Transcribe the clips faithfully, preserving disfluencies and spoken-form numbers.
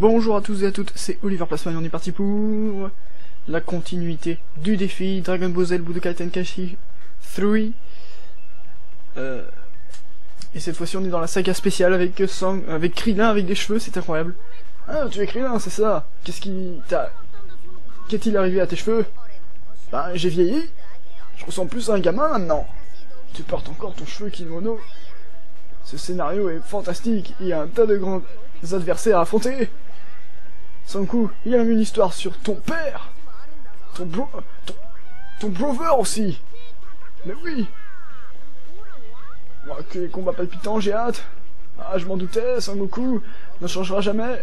Bonjour à tous et à toutes, c'est Oliver Plasman et on est parti pour la continuité du défi Dragon Ball Z Budokai Tenkaichi trois. Euh... Et cette fois-ci on est dans la saga spéciale avec Sang, avec Krillin avec des cheveux, c'est incroyable. Ah, tu es Krillin, c'est ça. Qu'est-ce qui t'a... Qu'est-il arrivé à tes cheveux? Ben, j'ai vieilli. Je ressemble plus à un gamin maintenant. Tu portes encore ton cheveu kimono. Ce scénario est fantastique, il y a un tas de grands adversaires à affronter. Sanku, il y a même une histoire sur ton père. Ton bro... Ton, ton brother aussi. Mais oui. Moi, que les combats palpitants, j'ai hâte. Ah, je m'en doutais, Sangoku ne changera jamais.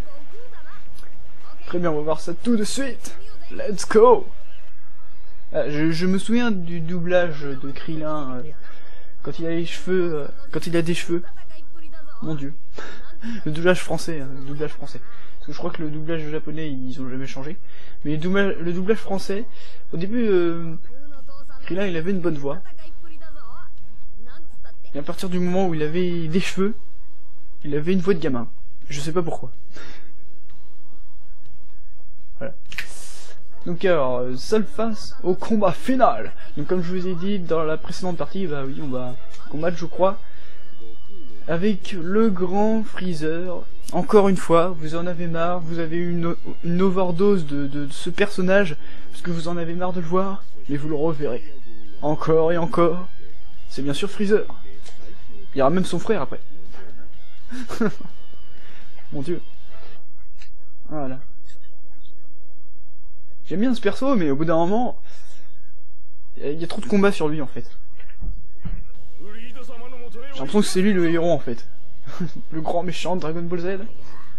Très bien, on va voir ça tout de suite. Let's go. Ah, je, je me souviens du doublage de Krillin euh, quand il a les cheveux, euh, quand il a des cheveux. Mon Dieu. Le doublage français, hein, le doublage français. Parce que je crois que le doublage japonais, ils ont jamais changé. Mais le doublage, le doublage français, au début, euh, Krillin, il avait une bonne voix. Et à partir du moment où il avait des cheveux, il avait une voix de gamin. Je sais pas pourquoi. Voilà. Donc alors, seule face au combat final. Donc comme je vous ai dit dans la précédente partie, bah oui, on va combattre, je crois, avec le grand Freezer. Encore une fois, vous en avez marre, vous avez eu une, une overdose de, de, de ce personnage, parce que vous en avez marre de le voir, mais vous le reverrez. Encore et encore. C'est bien sûr Freezer. Il y aura même son frère après. Mon Dieu. Voilà. J'aime bien ce perso, mais au bout d'un moment, il y a trop de combats sur lui en fait. J'ai l'impression que c'est lui le héros en fait. Le grand méchant de Dragon Ball Z.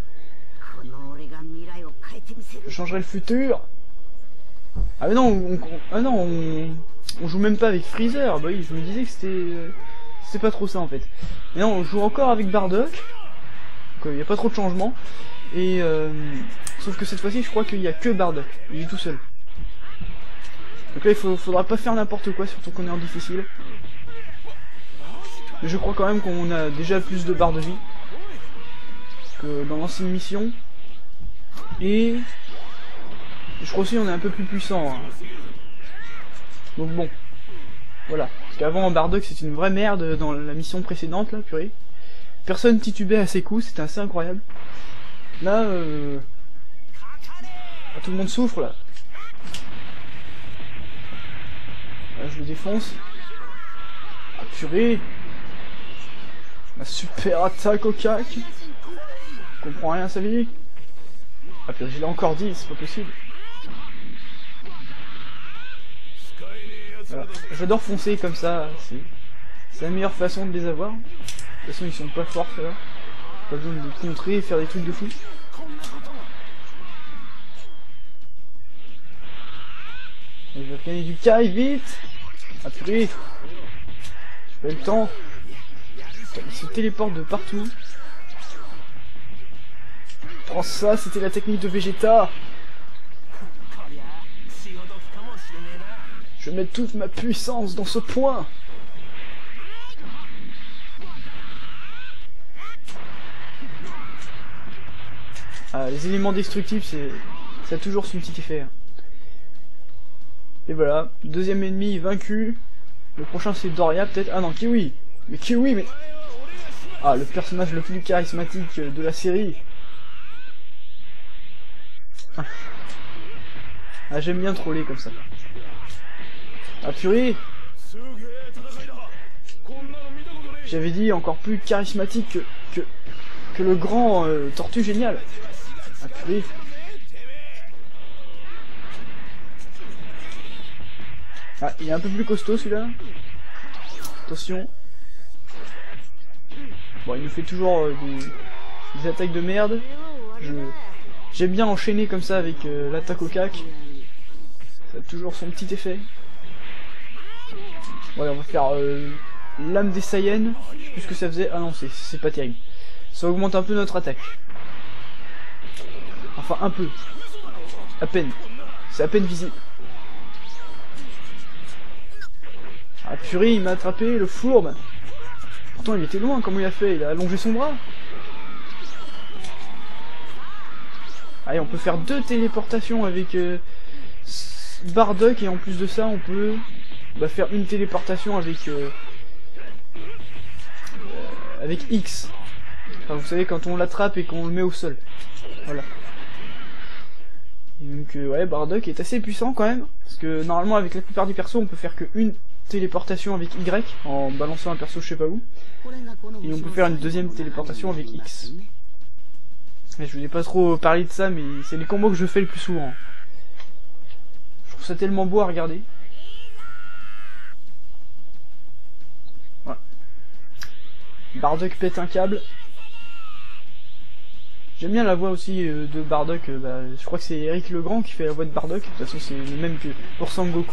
Je changerai le futur. Ah mais non, on, on, ah non, on, on joue même pas avec Freezer. Bah oui, je me disais que c'était, c'était pas trop ça en fait. Mais non, on joue encore avec Bardock. Il n'y a pas trop de changements. Et euh, sauf que cette fois-ci, je crois qu'il y a que Bardock. Il est tout seul. Donc là, il faut, faudra pas faire n'importe quoi, surtout qu'on est en difficile. Mais je crois quand même qu'on a déjà plus de barres de vie que dans l'ancienne mission. Et je crois aussi qu'on est un peu plus puissant. Hein. Donc bon, voilà. Parce qu'avant Bardock c'était une vraie merde dans la mission précédente là, purée. Personne titubait à ses coups, c'était assez incroyable. Là, euh... là, tout le monde souffre là. Là je le défonce. Ah purée. Ma super attaque au cac. Je comprends rien à sa vie. Ah puis je l'ai encore dit, c'est pas possible. Voilà. J'adore foncer comme ça, c'est la meilleure façon de les avoir. De toute façon ils sont pas forts là. Pas besoin de les contrer et faire des trucs de fou. Je vais gagner du Kai vite. Ah purée. J'ai pas eu le temps. Il se téléporte de partout. Prends ça, c'était la technique de Vegeta. Je vais mettre toute ma puissance dans ce point. Ah, les éléments destructifs, c'est, ça a toujours son petit effet. Et voilà, deuxième ennemi vaincu. Le prochain c'est Doria peut-être. Ah non, Kiwi. Mais Kiwi, mais... Ah, le personnage le plus charismatique de la série. Ah, j'aime bien troller comme ça. Ah purée. J'avais dit encore plus charismatique que, que, que le grand euh, Tortue Génial. Ah purée. Ah, il est un peu plus costaud celui-là. Attention. Bon, il nous fait toujours euh, des, des attaques de merde. Je J'aime bien enchaîner comme ça avec euh, l'attaque au cac. Ça a toujours son petit effet. Voilà, on va faire euh, l'âme des Saiyans. Je sais plus ce que ça faisait. Ah non, c'est pas terrible. Ça augmente un peu notre attaque. Enfin, un peu. À peine. C'est à peine visible. Ah purée, il m'a attrapé, le fourbe. Pourtant il était loin, comment il a fait? Il a allongé son bras. Allez, on peut faire deux téléportations avec euh, Bardock, et en plus de ça, on peut bah, faire une téléportation avec euh, euh, avec X. Enfin, vous savez, quand on l'attrape et qu'on le met au sol. Voilà. Donc euh, ouais, Bardock est assez puissant quand même, parce que normalement avec la plupart des persos on peut faire que une téléportation avec Y, en balançant un perso je sais pas où, et on peut faire une deuxième téléportation avec X. Mais je vous ai pas trop parlé de ça, mais c'est les combos que je fais le plus souvent. Je trouve ça tellement beau à regarder. Voilà. Bardock pète un câble. J'aime bien la voix aussi euh, de Bardock, euh, bah, je crois que c'est Eric Legrand qui fait la voix de Bardock, de toute façon c'est le même que pour Sangoku.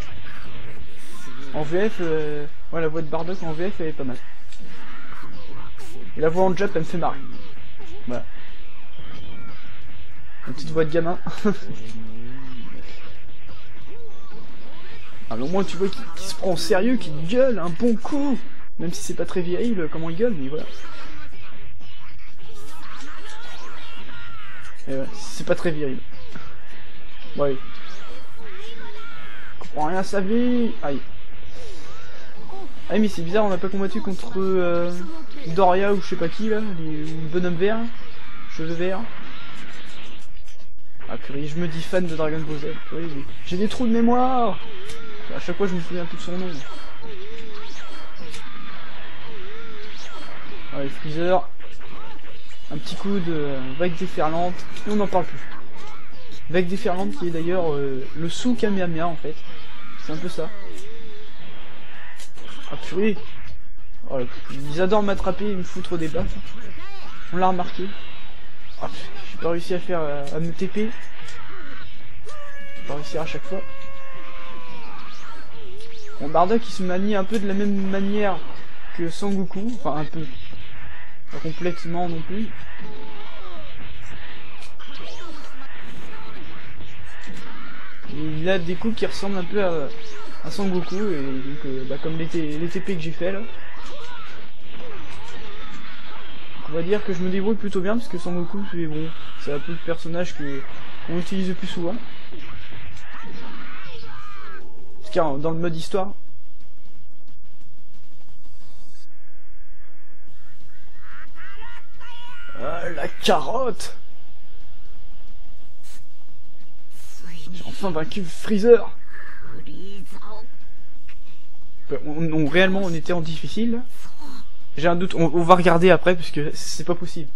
En V F, euh, ouais, la voix de Bardock en V F elle est pas mal. Et la voix en Jap elle me fait marrer. Voilà. Une petite voix de gamin. Alors au moins tu vois qu'il qu se prend au sérieux, qu'il gueule un bon coup. Même si c'est pas très viril comment il gueule, mais voilà. Et ouais, c'est pas très viril. Ouais. Il comprend rien à sa vie. Aïe. Ah mais c'est bizarre, on n'a pas combattu contre euh, Doria ou je sais pas qui là, les, ou le bonhomme vert, cheveux verts. Ah purée, je me dis fan de Dragon Ball Z. Oui, oui. J'ai des trous de mémoire. À chaque fois je me souviens plus de son nom. Allez, Freezer. Un petit coup de euh, vague déferlante, et on n'en parle plus. Vague déferlante qui est d'ailleurs euh, le sous Kamehameha en fait. C'est un peu ça. Ah purée. Oh, ils adorent m'attraper et me foutre des baffes. On l'a remarqué. Ah, j'ai pas réussi à faire euh, à me T P. J'ai pas réussi à chaque fois. Bon, Bardock il se manie un peu de la même manière que Sangoku, enfin un peu. Pas complètement non plus. Il a des coups qui ressemblent un peu à, à Sangoku, et donc euh, bah, comme les, les T P que j'ai fait là. On va dire que je me débrouille plutôt bien, parce que Sangoku c'est bon, c'est un peu le personnage que qu'on utilise le plus souvent. Parce que dans le mode histoire. Ah, la carotte! J'ai enfin vaincu Freezer! On, on, réellement, on était en difficile. J'ai un doute, on, on va regarder après, parce que c'est pas possible.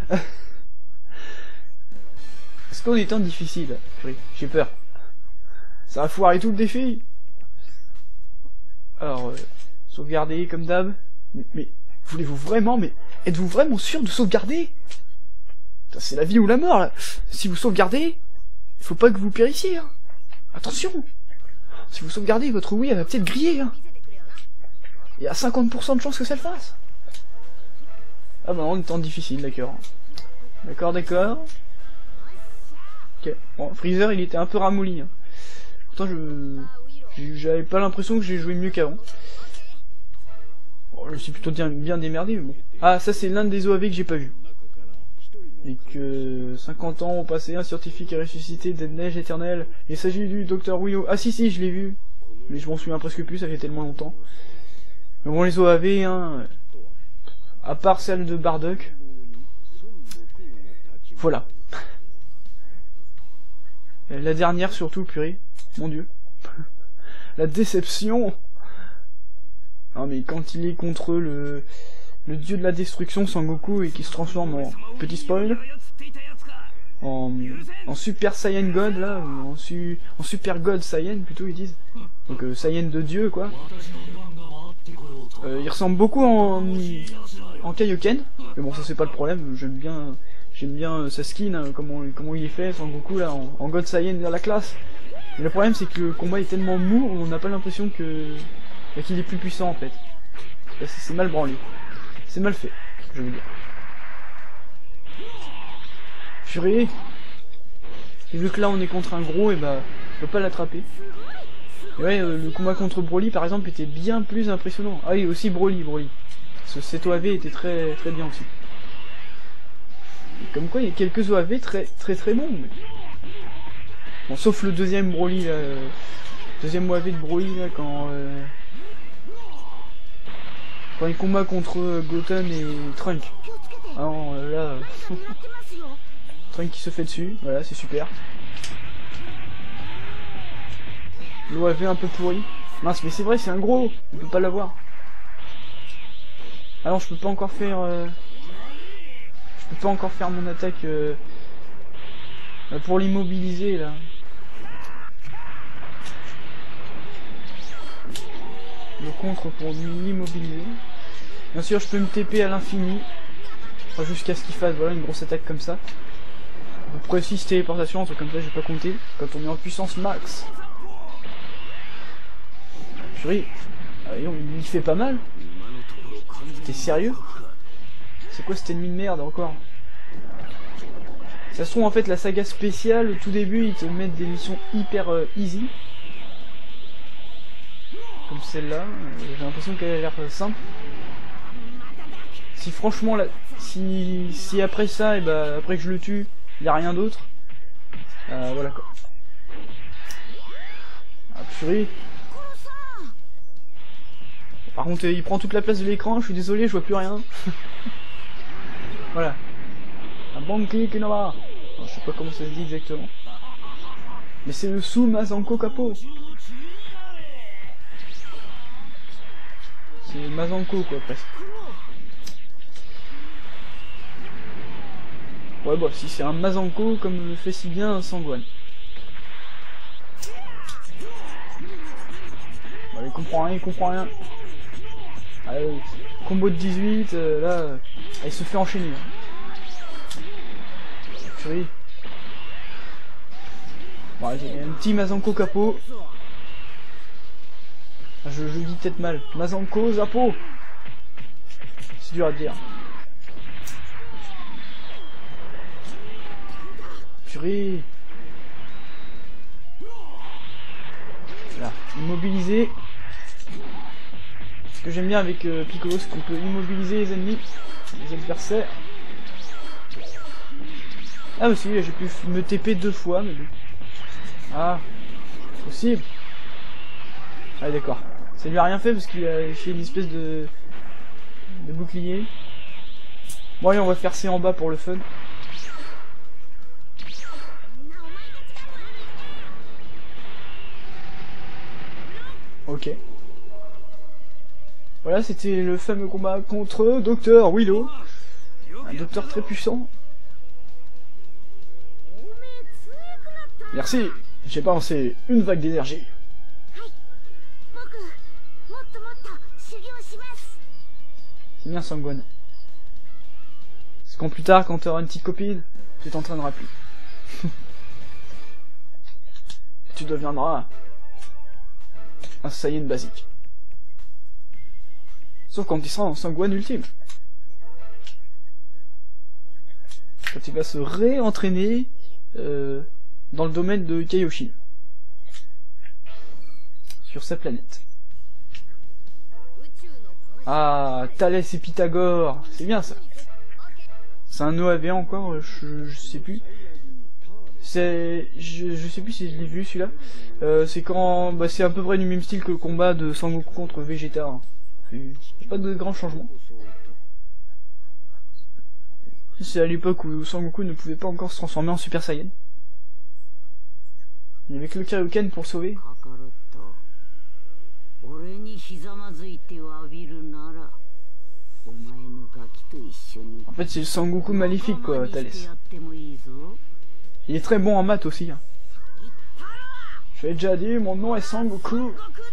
Est-ce qu'on était en difficile? J'ai peur. Ça va foirer tout le défi! Alors, euh, sauvegarder comme d'hab. Mais, voulez-vous vraiment, mais êtes-vous vraiment sûr de sauvegarder? C'est la vie ou la mort, là. Si vous sauvegardez, il faut pas que vous périssiez, hein. Attention. Si vous sauvegardez, votre Wii, elle va peut-être griller, hein. Il y a cinquante pour cent de chances que ça le fasse. Ah bah on est en difficile, d'accord. D'accord, d'accord. Ok, bon, Freezer, il était un peu ramolli, hein. Pourtant, je... j'avais pas l'impression que j'ai joué mieux qu'avant. Bon, je me suis plutôt bien, bien démerdé, mais bon. Ah, ça c'est l'un des O A V que j'ai pas vu. Et que cinquante ans ont passé, un scientifique a ressuscité des neiges éternelles. Il s'agit du docteur Wio. Ah si si, je l'ai vu. Mais je m'en souviens presque plus, ça fait tellement longtemps. Mais bon, les O A V, hein, à part celle de Bardock. Voilà. La dernière surtout, purée. Mon dieu. La déception. Non mais quand il est contre le... le dieu de la destruction Sangoku et qui se transforme en petit spoil en, en Super Saiyan God là, ou en, su, en Super God Saiyan plutôt ils disent, donc euh, Saiyan de dieu quoi. Euh, il ressemble beaucoup en, en Kaioken, mais bon ça c'est pas le problème, j'aime bien j'aime bien sa skin, hein, comment, comment il est fait Sangoku là en, en God Saiyan à la classe. Mais le problème c'est que le combat est tellement mou, on n'a pas l'impression que bah, qu'il est plus puissant en fait. C'est mal branlé. C'est mal fait, je veux dire. Purée. Et vu que là on est contre un gros, et bah on peut pas l'attraper. Ouais, euh, le combat contre Broly par exemple était bien plus impressionnant. Ah oui, aussi Broly, Broly. Ce, cet O A V était très très bien aussi. Comme quoi, il y a quelques O A V très très très bons. Mais... Bon, sauf le deuxième Broly, là. Euh... Deuxième O A V de Broly, là, quand... Euh... Quand il combat contre euh, Goten et Trunk. Ah non, là... Trunk qui se fait dessus, voilà, c'est super. L'O A V un peu pourri. Mince, mais c'est vrai, c'est un gros, on peut pas l'avoir. Alors, je peux pas encore faire... Euh... Je peux pas encore faire mon attaque euh... pour l'immobiliser, là. Le contre pour l'immobiliser. Bien sûr, je peux me T P à l'infini. Enfin, jusqu'à ce qu'il fasse, voilà, une grosse attaque comme ça. À peu près six téléportations, un truc comme ça, j'ai pas compté. Quand on est en puissance max. Chérie, ah, il fait pas mal. T'es sérieux? C'est quoi cet ennemi de merde encore? Ça se trouve en fait la saga spéciale, au tout début ils te mettent des missions hyper euh, easy. Comme celle-là, j'ai l'impression qu'elle a l'air euh, simple. Si franchement, la... si... si après ça, et bah après que je le tue, il n'y a rien d'autre. Euh, voilà quoi. Ah purée. Par contre, il prend toute la place de l'écran, je suis désolé, je vois plus rien. Voilà. Un bon clic, Nova. Je sais pas comment ça se dit exactement. Mais c'est le sous Mazanko Capo. C'est Mazanko quoi presque. Ouais bah si c'est un Mazanko comme le fait si bien un Sangwan. Bah, il comprend rien, il comprend rien. Allez, combo de dix-huit, euh, là, il se fait enchaîner. Purée. Bon, j'ai un petit Mazanko Capo. Ah, je, je dis peut-être mal. Mazanko Zapo. C'est dur à dire. Purée. Là, immobiliser. Ce que j'aime bien avec euh, Piccolo, c'est qu'on peut immobiliser les ennemis, les adversaires. Ah aussi, j'ai pu me T P deux fois, mais bon. Ah, possible. Ah d'accord. Ça lui a rien fait parce qu'il a fait une espèce de... de bouclier. Bon allez, on va faire C en bas pour le fun. Ok. Voilà, c'était le fameux combat contre Docteur Willow. Un docteur très puissant. Merci, j'ai balancé une vague d'énergie. C'est bien Sangwan. Parce qu'en plus tard, quand tu auras une petite copine, tu t'entraîneras plus. Tu deviendras un Saiyan basique. Sauf quand il sera en Sangwan ultime. Quand il va se réentraîner euh, dans le domaine de Kaioshin. Sur sa planète. Ah, Thalès et Pythagore, c'est bien ça. C'est un O A V encore, je, je sais plus. C'est, je, je sais plus si je l'ai vu celui-là. Euh, c'est quand, bah c'est à peu près du même style que le combat de Sangoku contre Vegeta. Hein. Pas de grands changements. C'est à l'époque où Sangoku ne pouvait pas encore se transformer en Super Saiyan. Il n'y avait que le Kaioken pour le sauver. En fait, c'est le Sangoku maléfique, quoi, Thalès. Il est très bon en maths aussi. Hein. Je l'ai déjà dit, mon nom est Sangoku.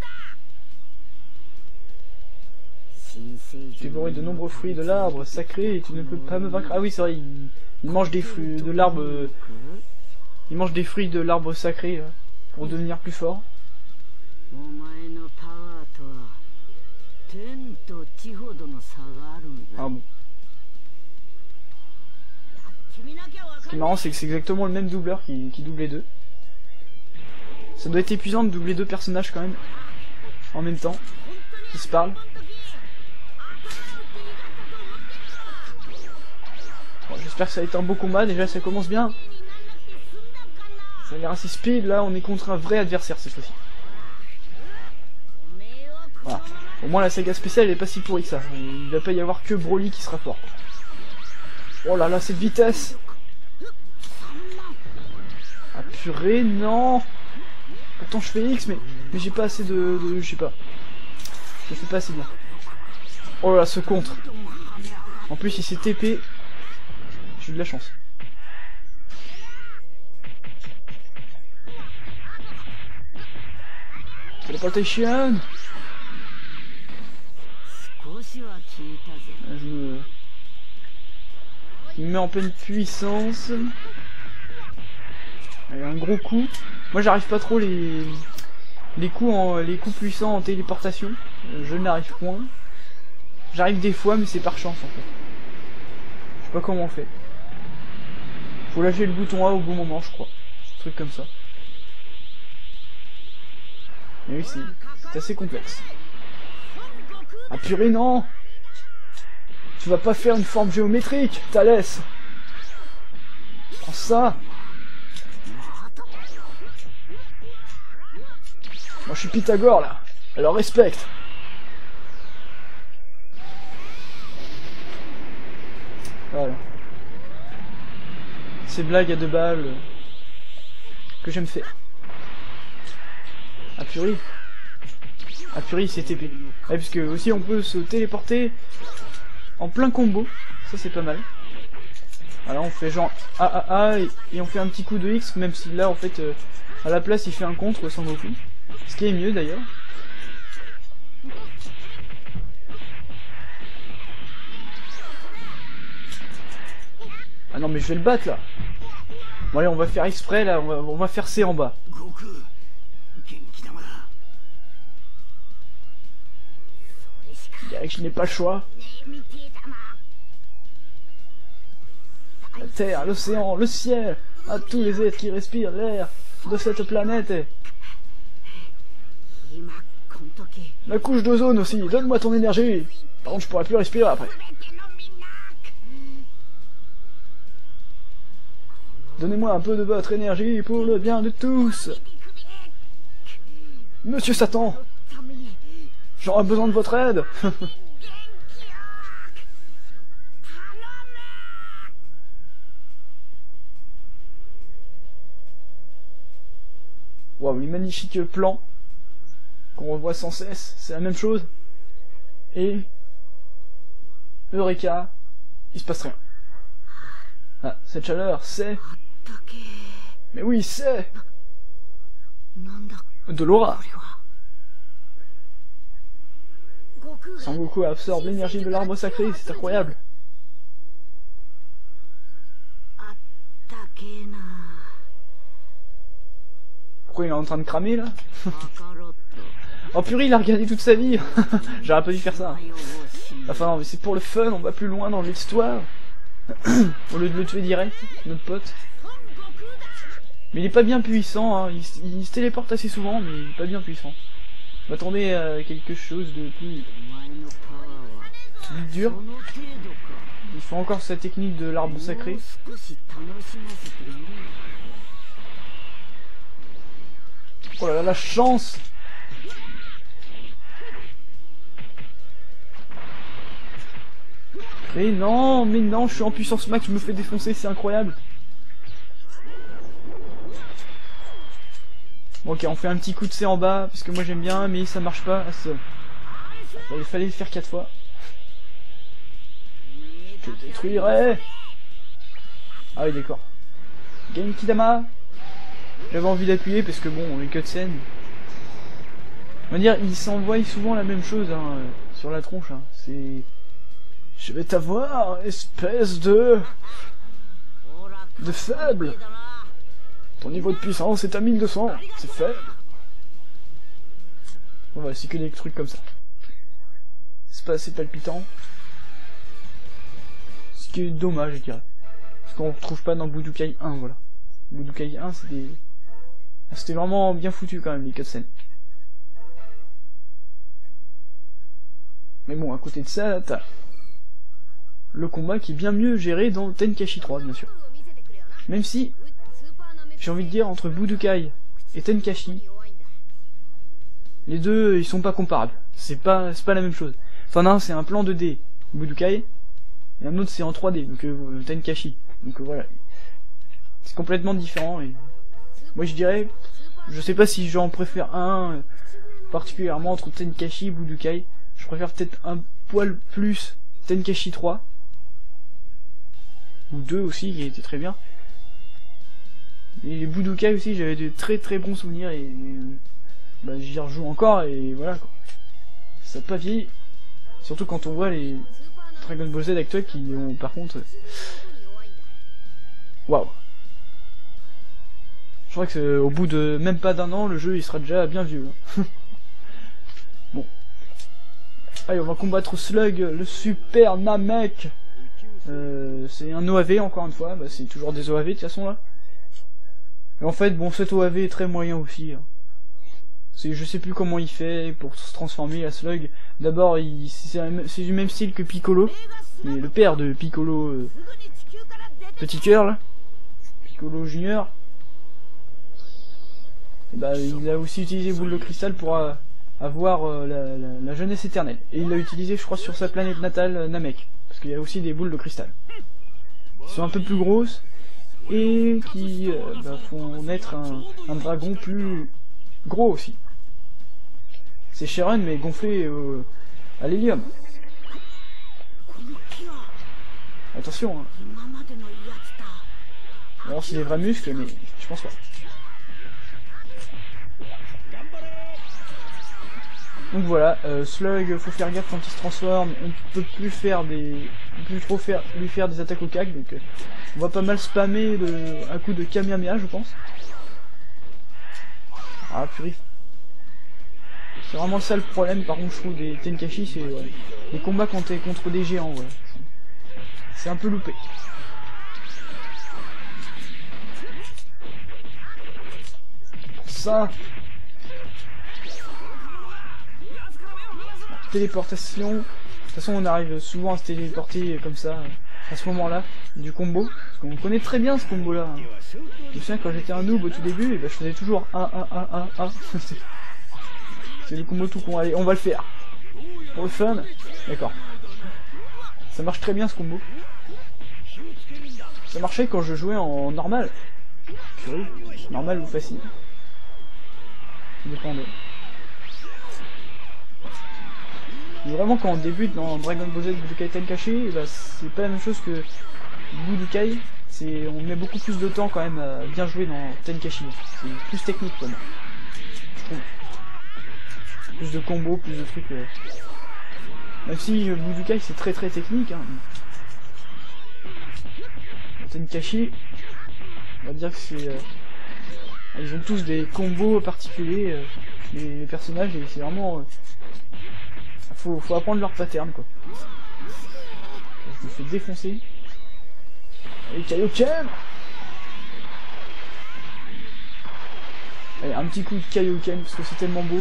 Tu dévorais de nombreux fruits de l'arbre sacré et tu ne peux pas me vaincre. Ah oui, c'est vrai, il, il mange des fruits de l'arbre... Euh, il mange des fruits de l'arbre sacré là, pour devenir plus fort. Ah bon. Ce qui est marrant, c'est que c'est exactement le même doubleur qui, qui double les deux. Ça doit être épuisant de doubler deux personnages quand même, en même temps, qui se parlent. Bon, J'espère que ça va être un beau combat, déjà ça commence bien. Ça a l'air assez speed, là on est contre un vrai adversaire cette fois-ci. Voilà. Au moins la saga spéciale elle est pas si pourrie que ça. Il va pas y avoir que Broly qui sera fort. Oh là là, cette vitesse! Ah purée, non! Pourtant je fais X, mais, mais j'ai pas assez de, de... je sais pas. Je fais pas assez bien. Oh là là, ce contre. En plus il s'est T P. J'ai eu de la chance. Téléportation! Je me... Il me met en pleine puissance. Allez, un gros coup. Moi j'arrive pas trop les les coups en les coups puissants en téléportation. Je n'arrive point. J'arrive des fois mais c'est par chance en fait. Je sais pas comment on fait. Faut lâcher le bouton A au bon moment je crois. Un truc comme ça. Mais oui c'est assez complexe. Ah purée non! Tu vas pas faire une forme géométrique, Thalès! Prends ça! Moi je suis Pythagore là, alors respecte! Voilà. Ces blagues à deux balles que j'aime faire. Ah purée! Ah purée, c'est T P. Ouais, puisque aussi on peut se téléporter en plein combo. Ça c'est pas mal. Voilà, on fait genre A A A et, et on fait un petit coup de X, même si là en fait euh, à la place il fait un contre sans Goku. Ce qui est mieux d'ailleurs. Ah non mais je vais le battre là. Bon allez on va faire exprès là, on va, on va faire C en bas. Je dirais que je n'ai pas le choix. La terre, l'océan, le ciel, à tous les êtres qui respirent l'air de cette planète. La couche d'ozone aussi, donne-moi ton énergie. Par contre je pourrais plus respirer après. Donnez-moi un peu de votre énergie pour le bien de tous. Monsieur Satan, j'aurais besoin de votre aide. Waouh, les magnifiques plans qu'on revoit sans cesse, c'est la même chose. Et Eureka, il se passe rien. Ah, cette chaleur, c'est... Mais oui, c'est... de l'aura. Sangoku absorbe l'énergie de l'arbre sacré, c'est incroyable. Pourquoi il est en train de cramer là? Oh purée, il a regardé toute sa vie. J'aurais pas dû faire ça. Enfin non, mais c'est pour le fun, on va plus loin dans l'histoire. Au lieu de le tuer direct, notre pote. Mais il est pas bien puissant, hein. il, il se téléporte assez souvent, mais il est pas bien puissant. On m'attendait à quelque chose de plus... plus dur. Il faut encore sa technique de l'arbre sacré. Oh là là, la chance! Mais non, mais non, je suis en puissance max, je me fais défoncer, c'est incroyable. Bon, ok, on fait un petit coup de C en bas, parce que moi j'aime bien, mais ça marche pas. Ça... Il fallait le faire quatre fois. Je détruirai. Ah oui, d'accord. Genkidama. J'avais envie d'appuyer, parce que bon, les cutscenes... On va dire, ils s'envoient souvent la même chose, hein, sur la tronche, hein. C'est... Je vais t'avoir, espèce de... de faible. Ton niveau de puissance est à mille deux cents, c'est faible. Bon, voilà, c'est que des trucs comme ça. C'est pas assez palpitant. Ce qui est dommage, je dirais. Parce qu'on retrouve pas dans Budokai un, voilà. Budokai un, c'était... C'était vraiment bien foutu quand même, les cutscenes. Mais bon, à côté de ça, t'as... le combat qui est bien mieux géré dans Tenkaichi trois, bien sûr. Même si, j'ai envie de dire, entre Budokai et Tenkaichi, les deux, ils sont pas comparables. C'est pas, c'est pas la même chose. Enfin, un, c'est un plan deux D, Budokai, et un autre, c'est en trois D, donc euh, Tenkaichi. Donc euh, voilà. C'est complètement différent, et moi je dirais, je sais pas si j'en préfère un, euh, particulièrement entre Tenkaichi et Budokai. Je préfère peut-être un poil plus Tenkaichi trois, ou deux aussi, qui était très bien. Et les Budokai aussi, j'avais de très très bons souvenirs, et bah, j'y rejoue encore, et voilà quoi. Ça n'a pas vieilli. Surtout quand on voit les Dragon Ball Z actuels qui ont par contre... Waouh. Je crois que au bout de même pas d'un an, le jeu il sera déjà bien vieux. Bon. Allez, on va combattre Slug, le super Namek. Euh, c'est un O A V encore une fois, bah, c'est toujours des O A V de toute façon là. Et en fait, bon, cet O A V est très moyen aussi. Hein. C'est, je sais plus comment il fait pour se transformer à Slug. D'abord, c'est du même style que Piccolo, mais le père de Piccolo euh, Petit Cœur là, Piccolo Junior. Et bah, il a aussi utilisé boule de cristal pour euh, avoir euh, la, la, la jeunesse éternelle. Et il l'a utilisé, je crois, sur sa planète natale euh, Namek, parce qu'il y a aussi des boules de cristal. Ils sont un peu plus grosses et qui euh, bah, font naître un, un dragon plus gros aussi. C'est Sharon mais gonflé euh, à l'hélium. Attention, hein. Alors c'est des vrais muscles, mais je pense pas. Donc voilà, euh, Slug, faut faire gaffe quand il se transforme, on peut plus faire des, on peut plus trop faire, lui faire des attaques au cac, donc euh, on va pas mal spammer de, un coup de Kamehameha, je pense. Ah purée. C'est vraiment ça le problème, par contre je trouve des Tenkaichi, c'est ouais, les combats quand t'es contre des géants, ouais. C'est un peu loupé. Pour ça. Téléportation. De toute façon on arrive souvent à se téléporter comme ça, à ce moment-là, du combo. Parce qu'on connaît très bien ce combo-là. Je me souviens quand j'étais un noob au tout début, et ben je faisais toujours un, un, un, un, un. C'est le combo tout con. Allez, on va le faire. Pour le fun. D'accord. Ça marche très bien ce combo. Ça marchait quand je jouais en normal. Purée. Normal ou facile. Ça dépendait. Mais vraiment quand on débute dans Dragon Ball Z Budokai Tenkaichi, bah, c'est pas la même chose que Budokai. C'est, on met beaucoup plus de temps quand même à bien jouer dans Tenkaichi. C'est plus technique pour moi. Je trouve. Plus de combos, plus de trucs. Euh... Même si euh, Budokai c'est très très technique. Hein. Tenkaichi, on va dire que c'est. Euh... Ils ont tous des combos particuliers, euh, les, les personnages, et c'est vraiment. Euh... Faut, faut apprendre leur pattern quoi. Je me fais défoncer. Allez, Kaioken! Allez, un petit coup de Kaioken parce que c'est tellement beau.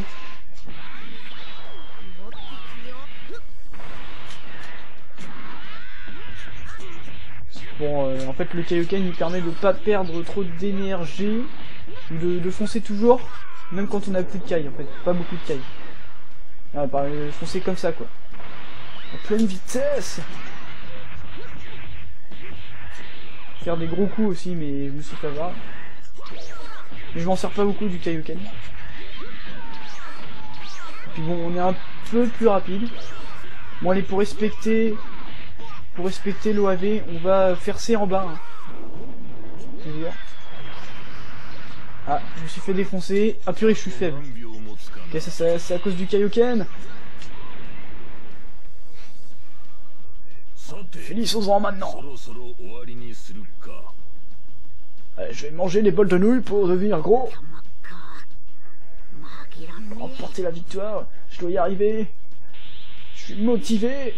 Bon, euh, en fait, le Kaioken il permet de pas perdre trop d'énergie, ou de, de foncer toujours, même quand on a plus de Kai en fait, pas beaucoup de Kai. Ah, bah, euh, foncer comme ça quoi. À pleine vitesse. Faire des gros coups aussi, mais je me suis fait avoir. Mais je m'en sers pas beaucoup du Kaioken. Puis bon, on est un peu plus rapide. Bon allez, pour respecter... Pour respecter l'O A V, on va faire C en bas. Hein. Je veux dire. Ah, je me suis fait défoncer. Ah purée, je suis faible. Ok, ça, ça c'est à cause du Kaioken. Finissons-en maintenant. Allez, je vais manger les bols de nouilles pour devenir gros. Pour remporter la victoire, je dois y arriver. Je suis motivé.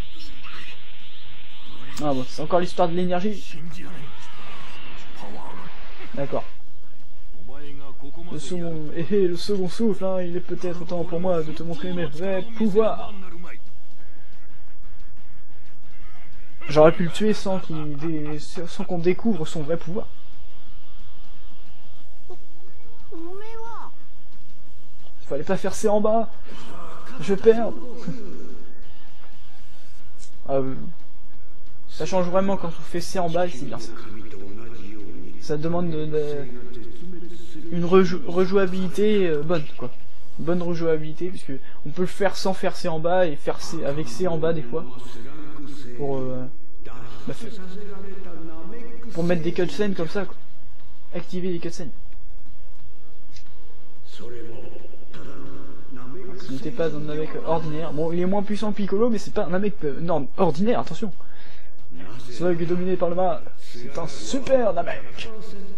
Ah bon, c'est encore l'histoire de l'énergie. D'accord. Le second, eh, le second souffle, hein, il est peut-être temps pour moi de te montrer mes vrais pouvoirs. J'aurais pu le tuer sans qu'il dé... sans qu'on découvre son vrai pouvoir. Fallait pas faire C en bas. Je perds. Ah, euh... Ça change vraiment quand on fait C en bas, c'est bien ça. Ça demande de, de... une rejou... rejouabilité euh, bonne, quoi. Une bonne rejouabilité, puisque on peut le faire sans faire C en bas et faire C avec C en bas des fois. Pour, euh... bah, fait... pour mettre des cutscenes comme ça, quoi. Activer des cutscenes. Ce n'était pas un Namek ordinaire. Bon, il est moins puissant que Piccolo, mais c'est pas un Namek euh, non, ordinaire, attention. Slug est dominé par le mal. C'est un super Namek.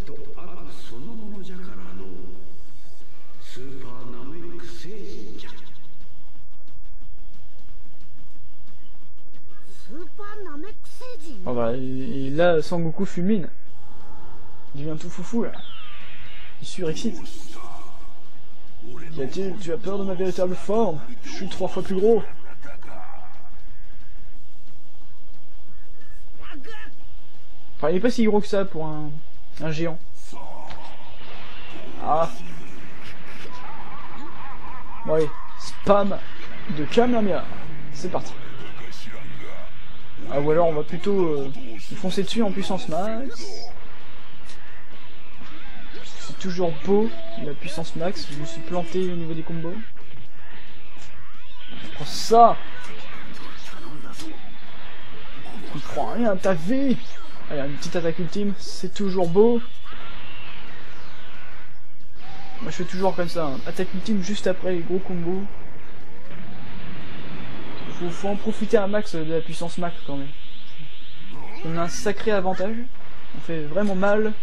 Oh bah, et, et là, Sangoku fulmine. Il devient tout foufou, là. Il surexcite. Qu'y a-t-il? Tu as peur de ma véritable forme? Je suis trois fois plus gros. Enfin, il est pas si gros que ça pour un, un géant. Ah. Bon allez, spam de Kamehameha. C'est parti. Ah, ou alors on va plutôt euh, foncer dessus en puissance max. C'est toujours beau, la puissance max. Je me suis planté au niveau des combos. Je prends ça. Tu ne prends rien à ta vie. Allez, une petite attaque ultime, c'est toujours beau. Moi je fais toujours comme ça, hein. Attaque ultime juste après les gros combos. Faut, faut en profiter un max de la puissance max quand même. On a un sacré avantage. On fait vraiment mal.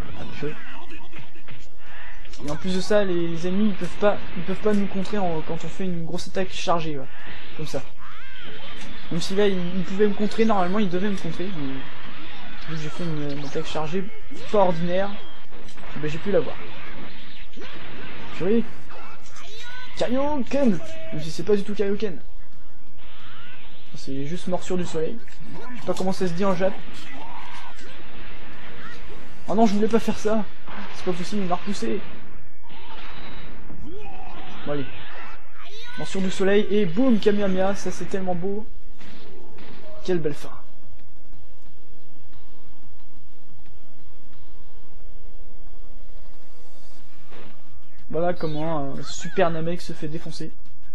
Et en plus de ça, les, les ennemis ils peuvent pas, ils peuvent pas nous contrer en, quand on fait une grosse attaque chargée, ouais. Comme ça. Même si là ils, ils pouvaient me contrer, normalement ils devaient me contrer. Mais... vu que j'ai fait une, une attaque chargée pas ordinaire, ben j'ai pu l'avoir. Purée. Kaioken. Même si c'est pas du tout Kaioken. C'est juste morsure du soleil. Je sais pas comment ça se dit en Jap. Oh non, je voulais pas faire ça. C'est pas possible, il m'a repoussé. Bon allez. Morsure du soleil et boum, Kamehameha, ça c'est tellement beau. Quelle belle fin. Voilà comment un super Namek se fait défoncer.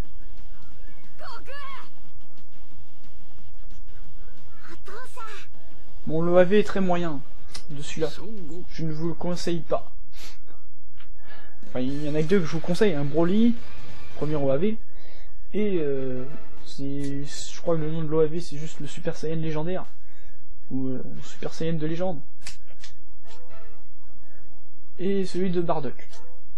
Bon, l'O A V est très moyen de celui-là. Je ne vous le conseille pas. Enfin, il y en a que deux que je vous conseille. Un Broly, premier O A V. Et euh, je crois que le nom de l'O A V c'est juste le Super Saiyan légendaire. Ou euh, Super Saiyan de légende. Et celui de Bardock.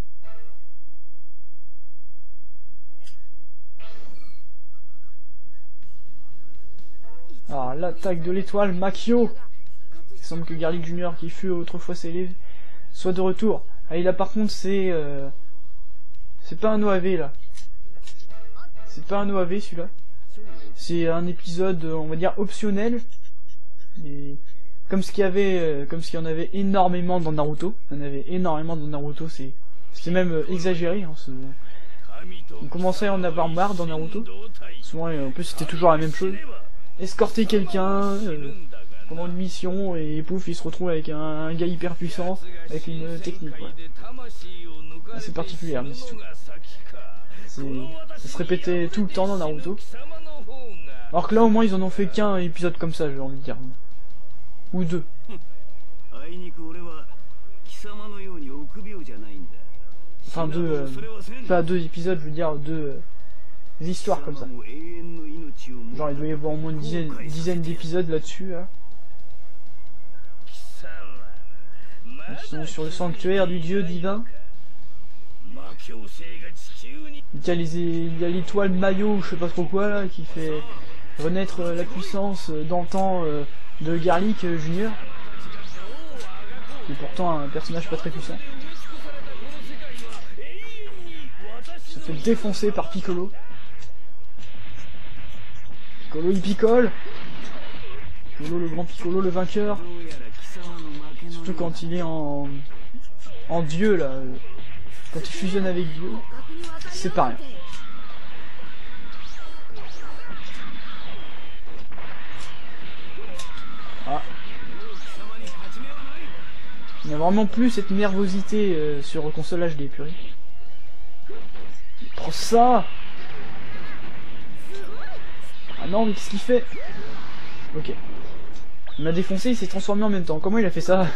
Alors, l'attaque de l'étoile Makio. Il semble que Garlic Junior, qui fut autrefois scellé, soit de retour. Ah, et là par contre, c'est... Euh... C'est pas un O A V, là. C'est pas un O A V, celui-là. C'est un épisode, on va dire, optionnel. Et... Comme ce qu'il y avait... Euh, comme ce qu'il y en avait énormément dans Naruto. Il y en avait énormément dans Naruto, c'est... C'était même euh, exagéré, hein, ce... On commençait à en avoir marre dans Naruto. Souvent, en plus, c'était toujours la même chose. Escorter quelqu'un euh, pendant une mission et pouf il se retrouve avec un, un gars hyper puissant avec une technique, ouais. Assez particulière, mais c'est tout. Ça se répétait tout le temps dans Naruto. Alors que là au moins ils en ont fait qu'un épisode comme ça, j'ai envie de dire. Ou deux. Enfin deux, euh, pas deux épisodes, je veux dire deux euh, histoires comme ça. Genre il doit y avoir au moins une dizaine, dizaine d'épisodes là-dessus. Là. Ils sont sur le sanctuaire du dieu divin. Il y a les, il y a l'étoile Mayo ou je sais pas trop quoi là qui fait renaître la puissance d'antan euh, de Garlic Junior. Qui est pourtant un personnage pas très puissant. Il se fait défoncer par Piccolo. Piccolo il picole. Piccolo, le grand Piccolo, le vainqueur. Surtout quand il est en, en dieu là. Quand il fusionne avec Dieu, c'est pas rien. Ah. Il n'y a vraiment plus cette nervosité euh, sur console H D, purée. Prends ça. Ah non, mais qu'est-ce qu'il fait? Ok. Il m'a défoncé, il s'est transformé en même temps. Comment il a fait ça?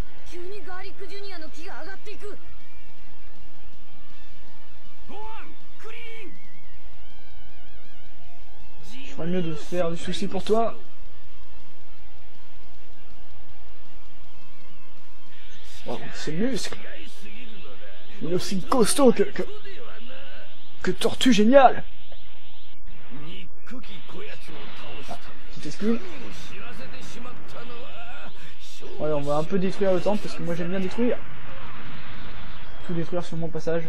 Je ferais mieux de faire du souci pour toi. Wow, ses muscles. Il est aussi costaud que... que, que Tortue Géniale. Ah, petite esquive. Ouais, on va un peu détruire le temple parce que moi j'aime bien détruire. Tout détruire sur mon passage.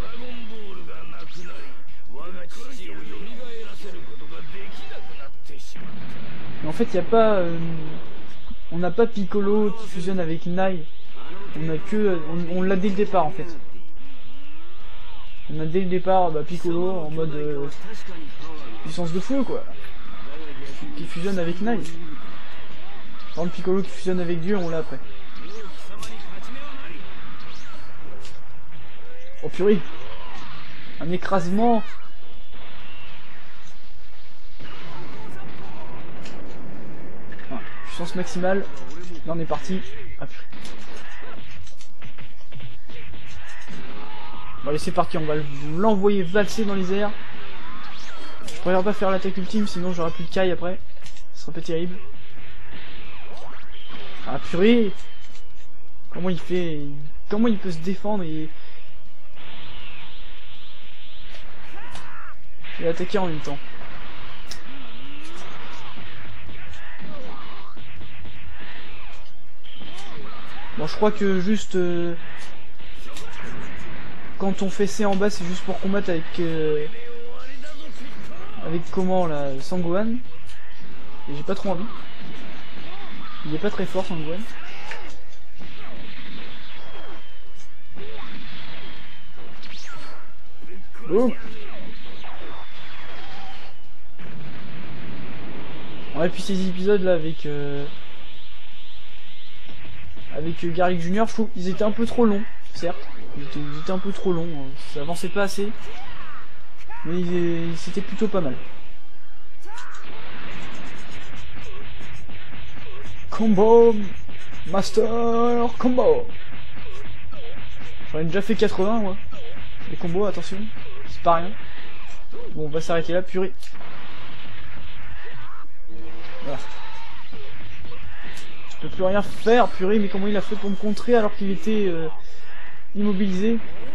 Mais en fait, il n'y a pas... Euh, on n'a pas Piccolo qui fusionne avec Nai. On a que... On, on l'a dès le départ, en fait. On a dès le départ bah, Piccolo en mode... Euh, puissance de feu, quoi. Qui fusionne avec Nai. Par exemple, Piccolo qui fusionne avec Dieu, on l'a après. Oh purée! Un écrasement! Voilà, puissance maximale. Là on est parti. Ah purée. Bon allez c'est parti, on va l'envoyer valser dans les airs. Je préfère pas faire l'attaque ultime, sinon j'aurai plus de caille après. Ce serait pas terrible. Ah purée! Comment il fait... Comment il peut se défendre et... Et attaquer en même temps. Bon je crois que juste... Euh... Quand on fait C en bas c'est juste pour combattre avec... Euh... Avec comment là... Sangohan. Et j'ai pas trop envie. Il est pas très fort Sangohan. Boum. Ouais, puis ces épisodes là avec euh, avec euh, Garlic Junior, je trouve qu'ils étaient un peu trop longs, certes, ils étaient, ils étaient un peu trop longs, hein. Ça avançait pas assez, mais c'était plutôt pas mal. Combo Master Combo. J'en ai déjà fait quatre-vingts moi. Les combos, attention, c'est pas rien. Bon, on va s'arrêter là, purée. Voilà. Je peux plus rien faire, purée, mais comment il a fait pour me contrer alors qu'il était euh, immobilisé?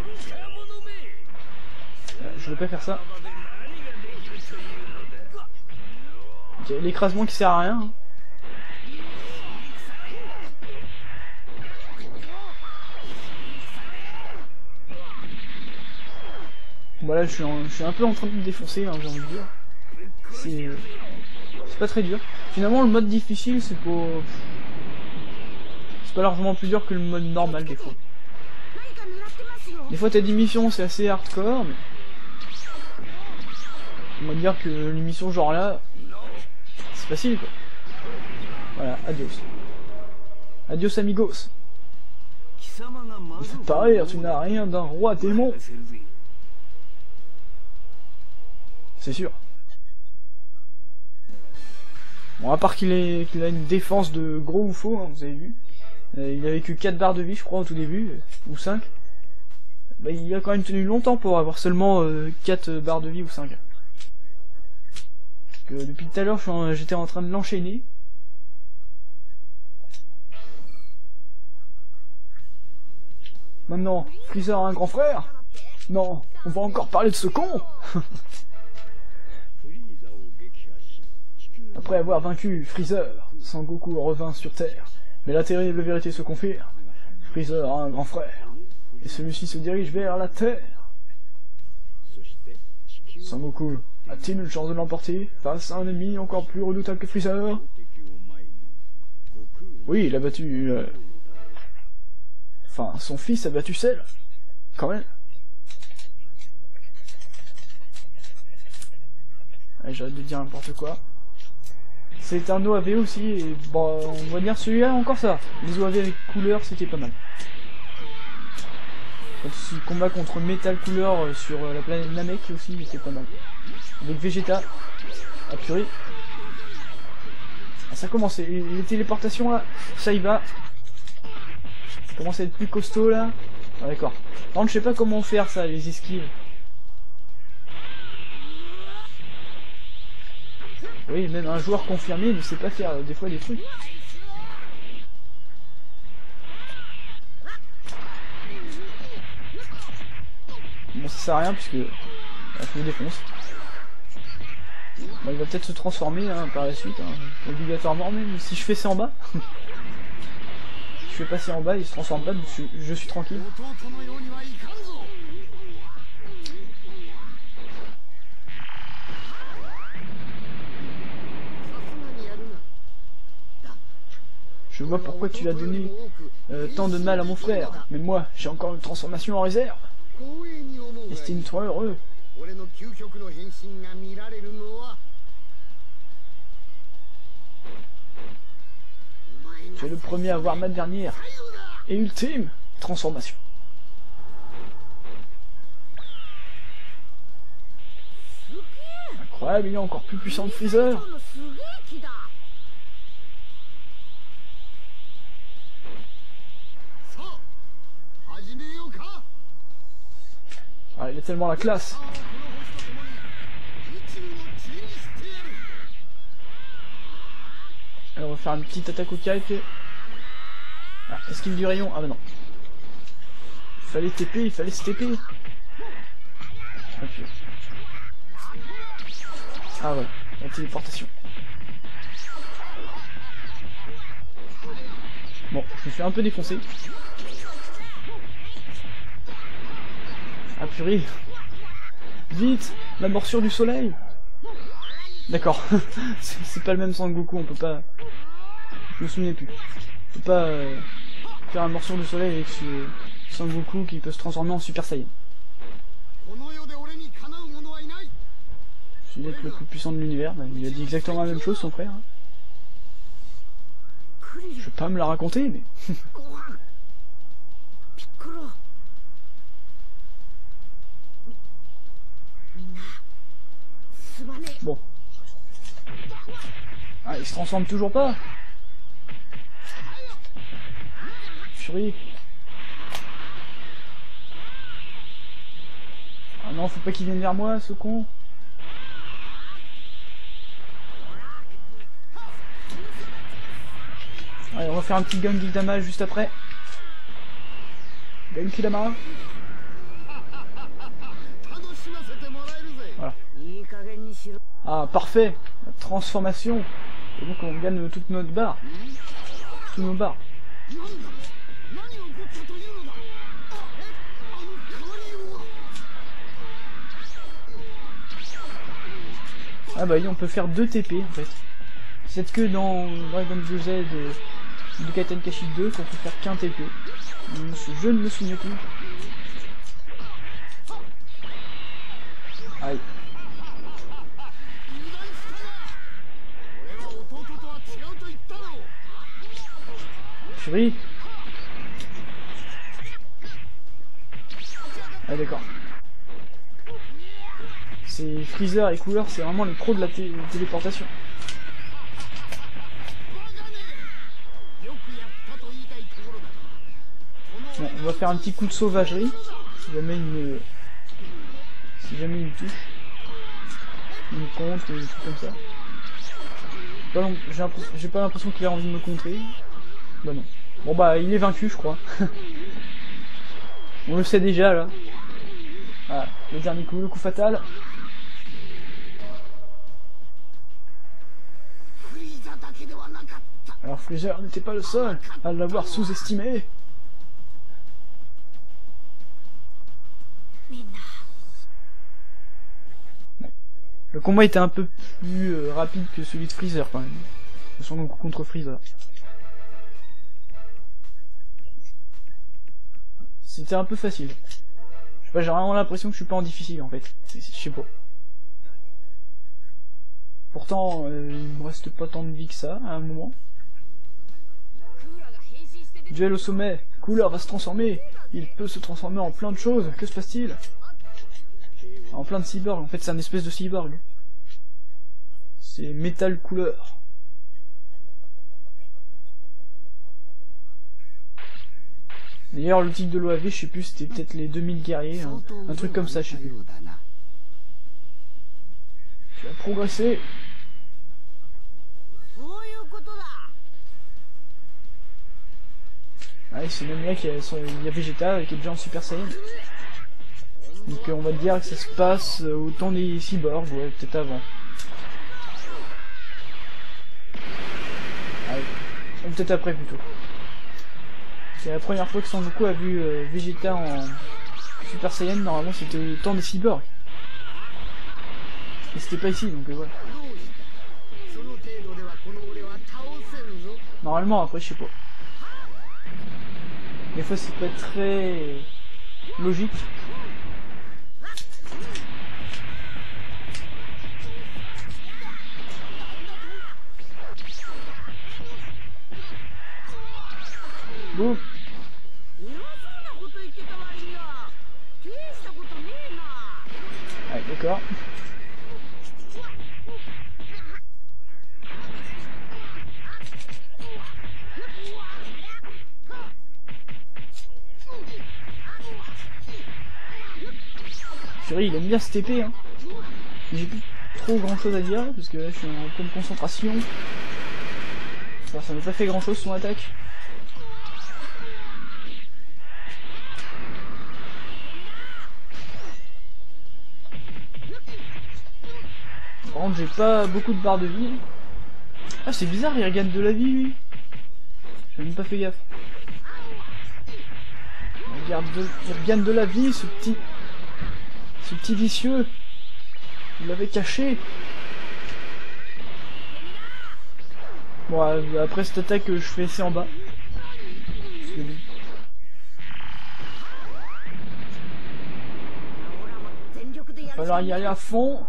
euh, Je veux pas faire ça. Okay, l'écrasement qui sert à rien. Hein. Voilà, je suis, en, je suis un peu en train de me défoncer, hein, j'ai envie de dire. C'est... C'est pas très dur. Finalement, le mode difficile, c'est pas... C'est pas largement plus dur que le mode normal, des fois. Des fois, t'as des missions, c'est assez hardcore, mais... On va dire que les missions genre là... C'est facile, quoi. Voilà, adios. Adios, amigos. Ne fais pas rire, tu n'as rien d'un roi démon. C'est sûr. Bon, à part qu'il qu'il a une défense de gros ou faux, hein, vous avez vu. Euh, il avait que quatre barres de vie, je crois, au tout début, euh, ou cinq. Bah, il a quand même tenu longtemps pour avoir seulement euh, quatre barres de vie ou cinq. Que depuis tout à l'heure, j'étais en train de l'enchaîner. Maintenant, Freezer a un grand frère? Non, on va encore parler de ce con. Après avoir vaincu Freezer, Sangoku revint sur Terre, mais la terrible vérité se confirme. Freezer a un grand frère, et celui-ci se dirige vers la Terre. Sangoku a-t-il une chance de l'emporter face à un ennemi encore plus redoutable que Freezer? Oui, il a battu... Euh... Enfin, son fils a battu Cell. Quand même. Ouais, j'arrête de dire n'importe quoi. C'est un O A V aussi, et bon, on va dire celui-là encore ça. Les O A V avec couleur, c'était pas mal. Le combat contre Metal Couleur sur la planète Namek aussi, c'était pas mal. Avec Vegeta. Ah purée. Ah, ça commence, les, les téléportations là, ça y va. Ça commence à être plus costaud là. Ah d'accord. Par contre, je sais pas comment faire ça, les esquives. Oui, même un joueur confirmé ne sait pas faire euh, des fois des trucs. Bon, ça sert à rien puisque bah, je me défonce. Bon, il va peut-être se transformer hein, par la suite, hein, obligatoirement, même si je fais ça en bas. Je fais passer en bas, il se transforme pas, donc je, je suis tranquille. Je vois pourquoi tu as donné euh, tant de mal à mon frère, mais moi, j'ai encore une transformation en réserve. Estime-toi heureux. Tu es le premier à voir ma dernière et ultime transformation. Incroyable, il est encore plus puissant que Freezer. Ah, il a tellement la classe. Alors on va faire une petite attaque au kite. Ah, esquive du rayon. Ah bah non. Il fallait T P, il fallait se T P. Okay. Ah voilà, la téléportation. Bon, je me suis un peu défoncé. Ah purée. Vite, la morsure du soleil. D'accord. C'est pas le même Sangoku, on peut pas... Je me souviens plus. On peut pas euh, faire un morsure du soleil avec ce Sangoku qui peut se transformer en Super Saiyan. C'est l'être le plus puissant de l'univers, bah, il a dit exactement la même chose son frère. Je vais pas me la raconter, mais... Bon. Ah, il se transforme toujours pas. Furie. Ah non, faut pas qu'il vienne vers moi, ce con. Allez, on va faire un petit Genki Dama juste après. Genki Dama. Voilà. Ah, parfait. La transformation. Et donc on gagne toute notre barre. Tous nos barres. Ah bah oui, on peut faire deux T P en fait. C'est que dans Dragon Ball Z de Budokai Tenkaichi deux qu'on peut faire qu'un T P. Je ne me souviens plus. Aïe. Furie. Ah d'accord. C'est Freezer et Cooler, c'est vraiment les pros de la té téléportation. Bon, on va faire un petit coup de sauvagerie. Si jamais il me... Si jamais il me touche. Il me contre, ou des trucs comme ça. J'ai pas l'impression qu'il a envie de me contrer. Bah non. Bon bah il est vaincu je crois. On le sait déjà là. Voilà, le dernier coup, le coup fatal. Alors Freezer n'était pas le seul à l'avoir sous-estimé. Le combat était un peu plus euh, rapide que celui de Freezer quand même. Le Son Goku contre Freezer. c'était un peu facile. Je sais pas, j'ai vraiment l'impression que je suis pas en difficile en fait. Je sais pas. Pourtant, euh, il me reste pas tant de vie que ça à un moment. Duel au sommet. Cooler va se transformer. Il peut se transformer en plein de choses. Que se passe-t-il? En plein de cyborg. En fait, c'est un espèce de cyborg. C'est Metal Cooler. D'ailleurs, le titre de l'O A V, je sais plus, c'était peut-être les deux mille guerriers. Hein. Un truc comme ça, je sais plus. Tu as progressé. Ouais, c'est même là qu'il y, y a Vegeta qui est déjà en Super Saiyan. Donc euh, on va dire que ça se passe euh, au temps des cyborgs, ouais, peut-être avant. Ouais. Ou peut-être après plutôt. C'est la première fois que Son Goku a vu euh, Vegeta en Super Saiyan, normalement c'était au temps des cyborgs. Et c'était pas ici, donc euh, voilà. Normalement, après je sais pas. Des fois c'est pas très logique. Boum. Ouais, d'accord. Fury, il aime bien se T P, hein. J'ai plus trop grand chose à dire, parce que là je suis en pleine concentration. Alors, ça n'a pas fait grand chose son attaque. Par contre, j'ai pas beaucoup de barres de vie. Ah, c'est bizarre, il regagne de la vie, lui. J'ai même pas fait gaffe. Il regarde de... il regagne de la vie, ce petit... Ce petit vicieux. Il l'avait caché. Bon, euh, après cette attaque, je fais essayer en bas. Il va falloir y aller à fond.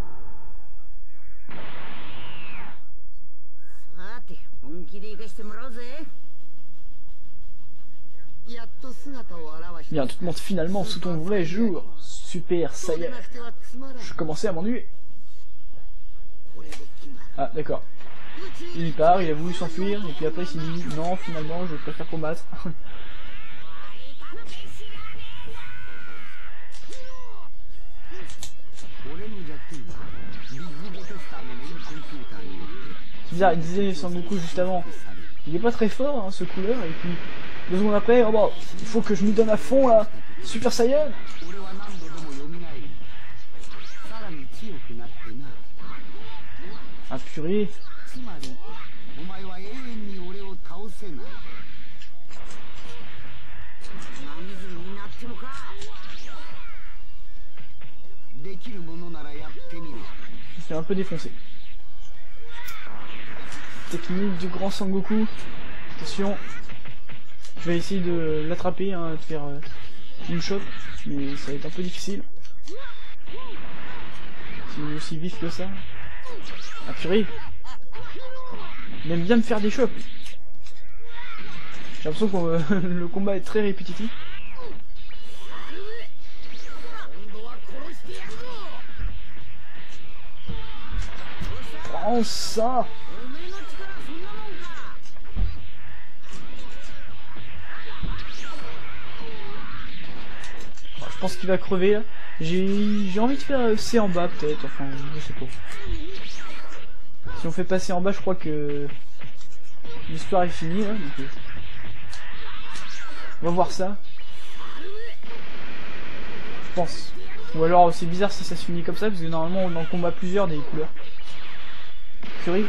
Bien, tu te montres finalement sous ton vrai jour. Super Saiyan. Je commençais à m'ennuyer. Ah, d'accord. Il part, il a voulu s'enfuir, et puis après il s'est dit non, finalement, je préfère combattre. C'est bizarre, il disait Son Goku juste avant. Il est pas très fort, hein, ce couleur, et puis deux secondes après, oh bah, il faut que je m'y donne à fond là. Super Saiyan. Ah purée. Je suis un peu défoncé. Technique du grand Son Goku. Attention. Je vais essayer de l'attraper, hein, de faire euh, une shot, mais ça va être un peu difficile. C'est aussi vif que ça. Ah purée. Il aime bien me faire des chocs. J'ai l'impression que euh, le combat est très répétitif. Prends ça. Je pense qu'il va crever là. J'ai envie de faire C en bas peut-être, enfin je sais pas. Si on fait passer en bas, je crois que l'histoire est finie là. Donc... on va voir ça. Je pense. Ou alors c'est bizarre si ça se finit comme ça, parce que normalement on en combat plusieurs des couleurs. Fury.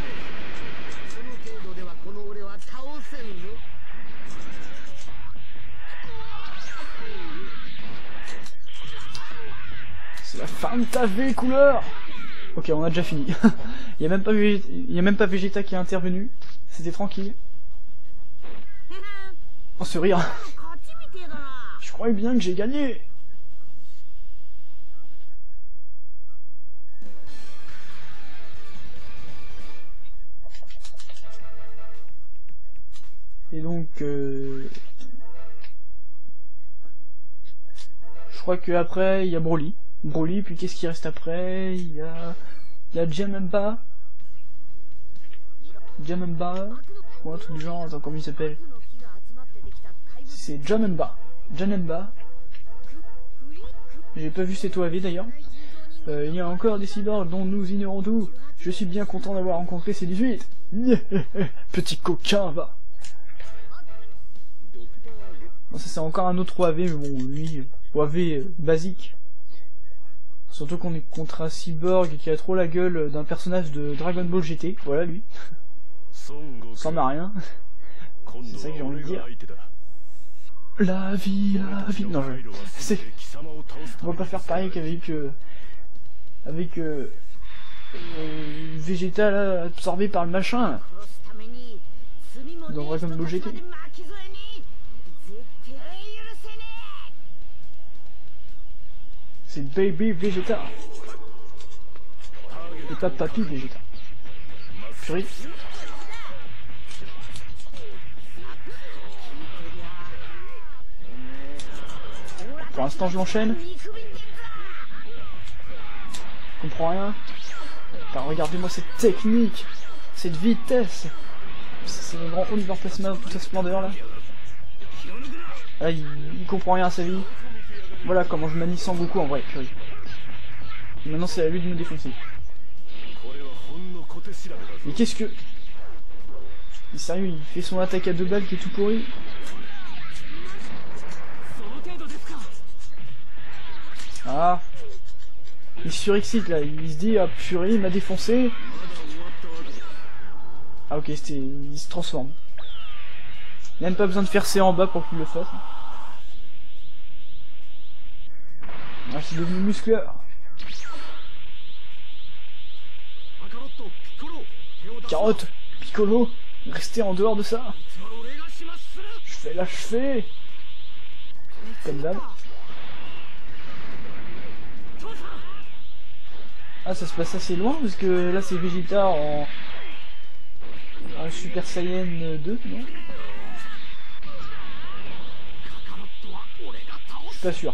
C'est la fin de ta vie, couleur. Ok, on a déjà fini. Il y a même pas Vegeta, il y a même pas Vegeta qui est intervenu. C'était tranquille. Oh, ce rire. Je croyais bien que j'ai gagné. Et donc, euh... je crois que après il y a Broly. Broly, puis qu'est-ce qui reste après? Il y a, il y a Janemba. Janemba, je crois un truc du genre. Attends, comment il s'appelle? C'est Janemba. Janemba. J'ai pas vu cette O A V d'ailleurs. Euh, il y a encore des cyborgs dont nous ignorons tout. Je suis bien content d'avoir rencontré ces dix-huit. Petit coquin, va. Bon, ça c'est encore un autre O A V, mais bon, lui, O A V euh, basique. Surtout qu'on est contre un cyborg qui a trop la gueule d'un personnage de Dragon Ball G T. Voilà lui. Ça n'a rien. C'est ça que j'ai envie de dire. La vie, la vie. Non, je... c'est. On va pas faire pareil qu'avec euh... avec euh... euh... Vegeta là, absorbé par le machin. Dans Dragon Ball G T. C'est Baby Vegeta. Et pas Papy Vegeta. Purée. Pour l'instant je l'enchaîne. Je comprends rien. Enfin, regardez-moi cette technique. Cette vitesse. C'est le grand Oliver Plasma toute sa splendeur là. Là il, il comprend rien à sa vie. Voilà comment je manie Sangoku en vrai, purée. Et maintenant c'est à lui de me défoncer. Mais qu'est-ce que... Mais sérieux, il fait son attaque à deux balles qui est tout pourri. Ah. Il surexcite là, il se dit, ah purée, il m'a défoncé. Ah ok, c'était... il se transforme. Il n'a même pas besoin de faire C en bas pour qu'il le fasse. Ah, c'est devenu muscleur. Carotte, Piccolo, restez en dehors de ça. Je fais l'achever. Comme d'hab. Ah, ça se passe assez loin parce que là c'est Vegeta en... en Super Saiyan deux, non? Je suis pas sûr.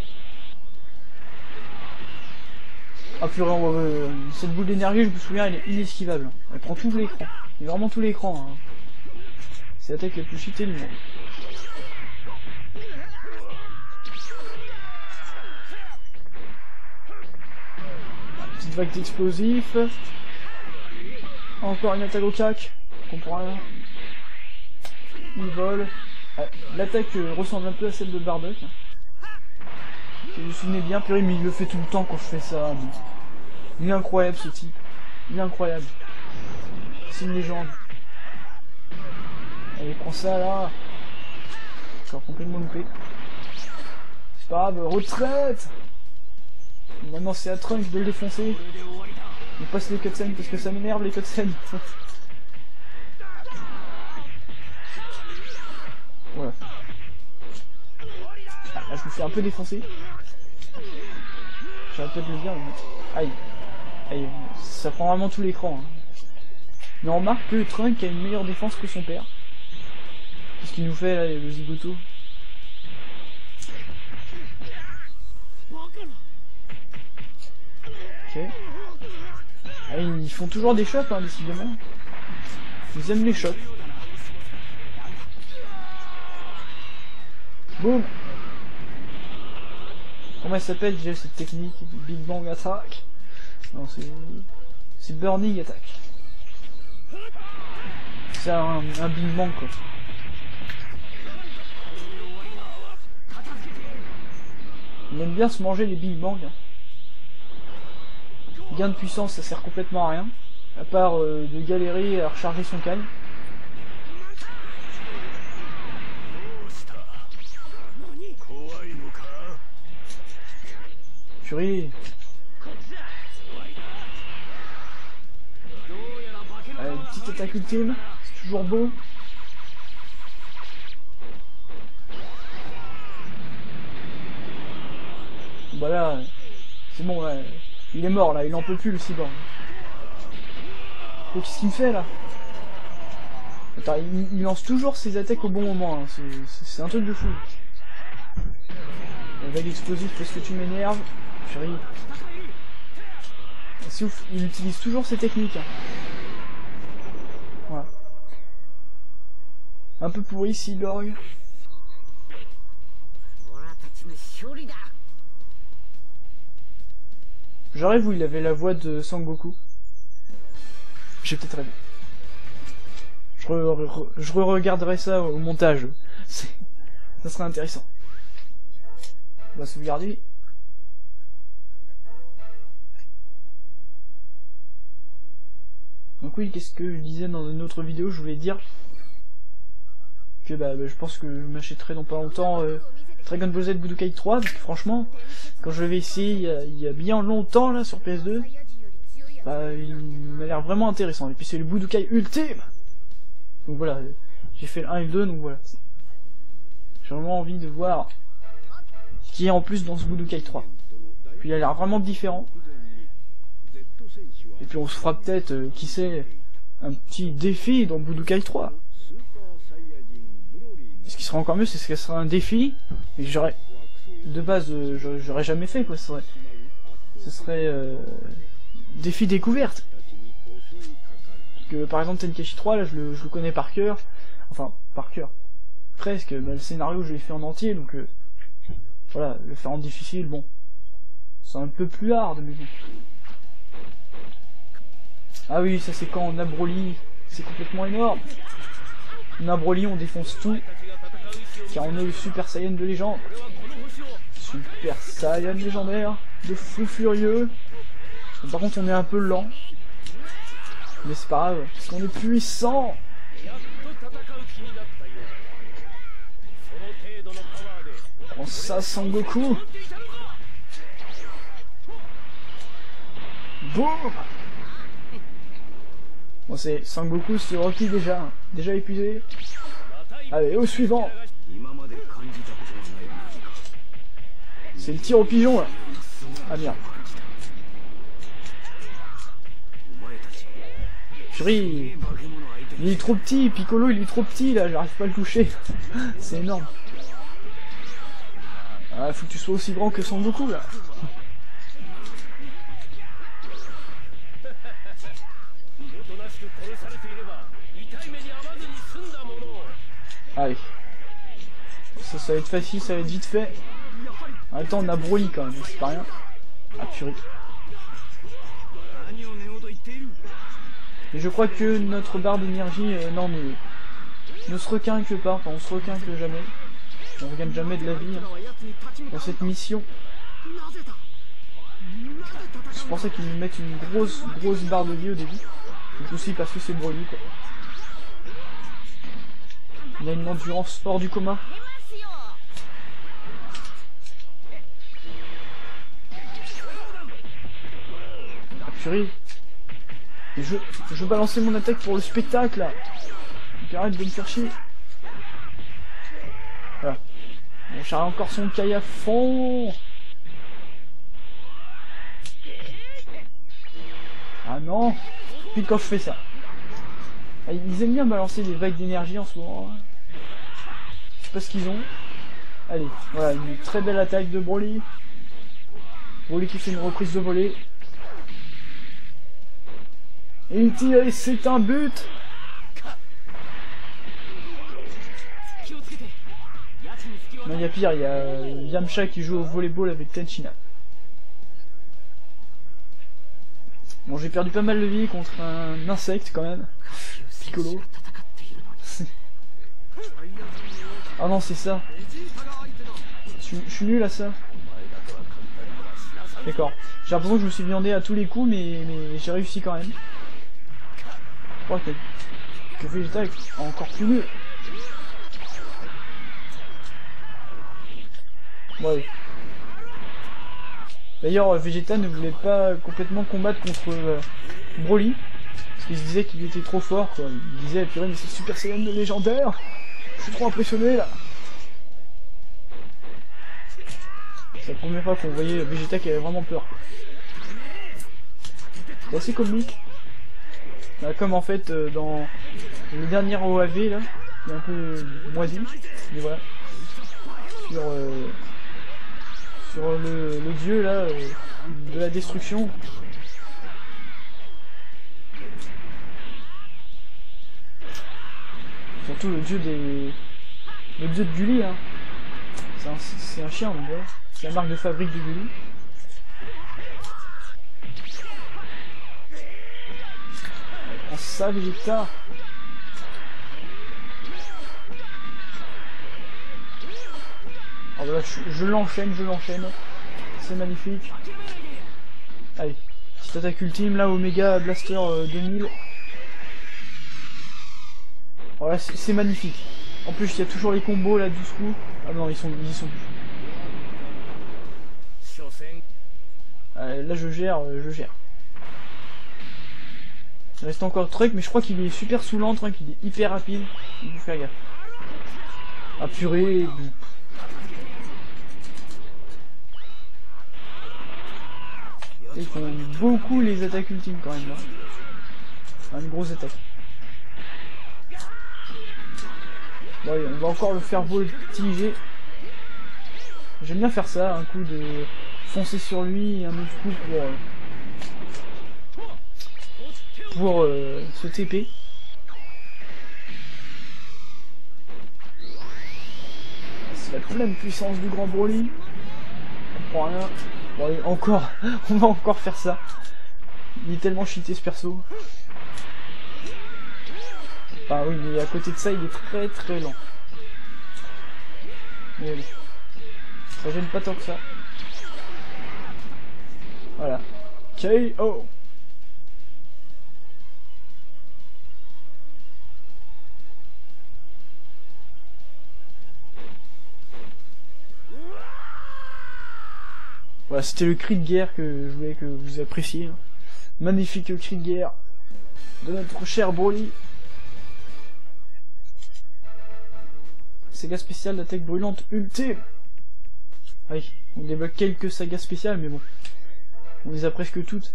Ah purée, euh, cette boule d'énergie, je me souviens, elle est inesquivable. Elle prend tout l'écran. Mais vraiment tout l'écran. Hein. C'est l'attaque la plus cheatée du monde. Petite vague d'explosifs. Encore une attaque au cac. Je comprends rien. Il vole. Ouais, l'attaque euh, ressemble un peu à celle de Bardock. Si vous vous souvenez bien, purée, mais il le fait tout le temps quand je fais ça. Mais... il est incroyable ce type. Il est incroyable. C'est une légende. Allez, prends ça là. Encore complètement loupé. C'est pas grave, retraite. Maintenant c'est à Trunks de le défoncer. On passe les cutscenes parce que ça m'énerve les cutscenes. Voilà. Ah, là je me fais un peu défoncer. J'aurais peut-être le dire, mais... aïe. Aïe, ça prend vraiment tout l'écran. Hein. Mais on remarque que Trunks a une meilleure défense que son père. Qu'est-ce qu'il nous fait là, le zigoto? Ok. Ah, ils font toujours des chocs, hein, décidément. Ils aiment les chocs. Boum. Comment elle s'appelle déjà cette technique? Big Bang Attack? Non, c'est... c'est Burning Attack. C'est un, un Big Bang quoi. Il aime bien se manger les Big Bang. Gain de puissance, ça sert complètement à rien. À part euh, de galérer à recharger son calme. Purée. Allez, une petite attaque ultime, c'est toujours beau. Bah là, c'est bon, là. Il est mort, là. Il en peut plus, le cyborg. Qu'est-ce qu'il me fait, là? Attends, il, il lance toujours ses attaques au bon moment. Hein. C'est un truc de fou. La vague explosive parce que tu m'énerves. Chérie. C'est ouf. Il utilise toujours ses techniques. Hein. Voilà. Un peu pourri, cyborg. Je rêve où il avait la voix de Sangoku. J'ai peut-être rêvé. Je re-regarderai re ça au montage. Ça serait intéressant. On va sauvegarder. Donc oui, qu'est-ce que je disais dans une autre vidéo? Je voulais dire que bah, bah je pense que je m'achèterai dans pas longtemps euh, Dragon Ball Z Budokai trois, parce que franchement, quand je l'avais essayé il y, a, il y a bien longtemps là sur P S deux, bah il m'a l'air vraiment intéressant. Et puis c'est le Budokai Ultime. Donc voilà, j'ai fait le un et le deux, donc voilà. J'ai vraiment envie de voir ce qu'il y a en plus dans ce Budokai trois. Puis il a l'air vraiment différent. Et puis on se fera peut-être, euh, qui sait, un petit défi dans Budokai trois. Ce qui serait encore mieux, c'est que ce serait un défi, et j'aurais, de base, euh, j'aurais jamais fait, quoi. Ce serait, ce serait euh, défi découverte. Parce que par exemple Tenkaichi trois, là je le, je le connais par cœur, enfin par cœur, presque. Bah, le scénario je l'ai fait en entier, donc euh, voilà, le faire en difficile, bon, c'est un peu plus hard, mais bon. Ah oui, ça c'est quand on a Broly, c'est complètement énorme. On a Broly, on défonce tout, car on est le Super Saiyan de légende. Super Saiyan légendaire, de fou furieux. Par contre on est un peu lent. Mais c'est pas grave, parce qu'on est puissant. Prends ça, Sangoku. Boum. Bon, c'est Sangoku, c'est Rocky déjà, déjà épuisé. Allez, au suivant. C'est le tir au pigeon là. Ah bien. Chérie, il est trop petit, Piccolo il est trop petit là, j'arrive pas à le toucher. C'est énorme. Ah, faut que tu sois aussi grand que Sangoku là. Allez. Ça, ça va être facile, ça va être vite fait. En même temps, on a Broly quand même, c'est pas rien. Ah purée. Et je crois que notre barre d'énergie, euh, non mais, ne se requinque pas, enfin on se requinque jamais. On regagne jamais de la vie hein, dans cette mission. C'est pour ça qu'ils nous mettent une grosse, grosse barre de vie au début. Donc aussi parce que c'est Broly quoi. Il a une endurance hors du commun. Ah purée. Et je, je balançais mon attaque pour le spectacle là. Donc arrête de me faire chier. Voilà. Bon, Charles a encore son caille à fond. Ah non. Puis quand je fais ça. Ah, ils aiment bien balancer des vagues d'énergie en ce moment. Hein. Je sais pas ce qu'ils ont. Allez, voilà, une très belle attaque de Broly. Broly qui fait une reprise de volée. Et il tire et c'est un but. Non, il y a pire, il y a Yamcha qui joue au volleyball avec Tenchina. Bon, j'ai perdu pas mal de vie contre un insecte quand même. Piccolo. Ah non, c'est ça. Je suis nul à ça. D'accord. J'ai l'impression que je me suis viandé à tous les coups, mais, mais j'ai réussi quand même. Je crois que, que Vegeta est encore plus mieux. Ouais. D'ailleurs, Vegeta ne voulait pas complètement combattre contre euh, Broly. Parce qu'il se disait qu'il était trop fort, quoi. Il disait, purée, mais c'est Super Saiyan de légendaire. Je suis trop impressionné, là. C'est la première fois qu'on voyait Vegeta qui avait vraiment peur. C'est assez comique. Bah, comme en fait euh, dans le dernier O A V là, il est un peu moisi, mais voilà. Sur, euh, sur le, le dieu là, euh, de la destruction. Surtout le dieu des... le dieu de Gulli, hein. C'est un, un chien, donc voilà. C'est la marque de fabrique de Gulli. On ça, Vegeta. Alors voilà, je, je l'enchaîne, je l'enchaîne. C'est magnifique. Allez, petite attaque ultime là, Omega Blaster euh, deux mille. Voilà, c'est magnifique. En plus, il y a toujours les combos là, douze coups. Ah non, ils sont, ils y sont plus. Allez, là, je gère, euh, je gère. Il reste encore le truc, mais je crois qu'il est super saoulant, le truc, il est hyper rapide. Il faut faire gaffe. Ah purée. Ils font beaucoup les attaques ultimes quand même là. Ah, une grosse attaque. Bon, allez, on va encore le faire voltiger. J'aime bien faire ça, un coup de foncer sur lui et un autre coup pour euh, pour euh, se T P. C'est la pleine puissance du grand Broly. On prend rien. Bon allez, encore, on va encore faire ça. Il est tellement cheaté ce perso. Ah oui, mais à côté de ça, il est très très lent. Mais allez. Ça gêne pas tant que ça. Voilà. K O. Voilà, c'était le cri de guerre que je voulais que vous appréciez. Magnifique cri de guerre de notre cher Broly. Saga spéciale d'attaque brûlante ultime. Oui, on débloque quelques sagas spéciales, mais bon. On les a presque toutes.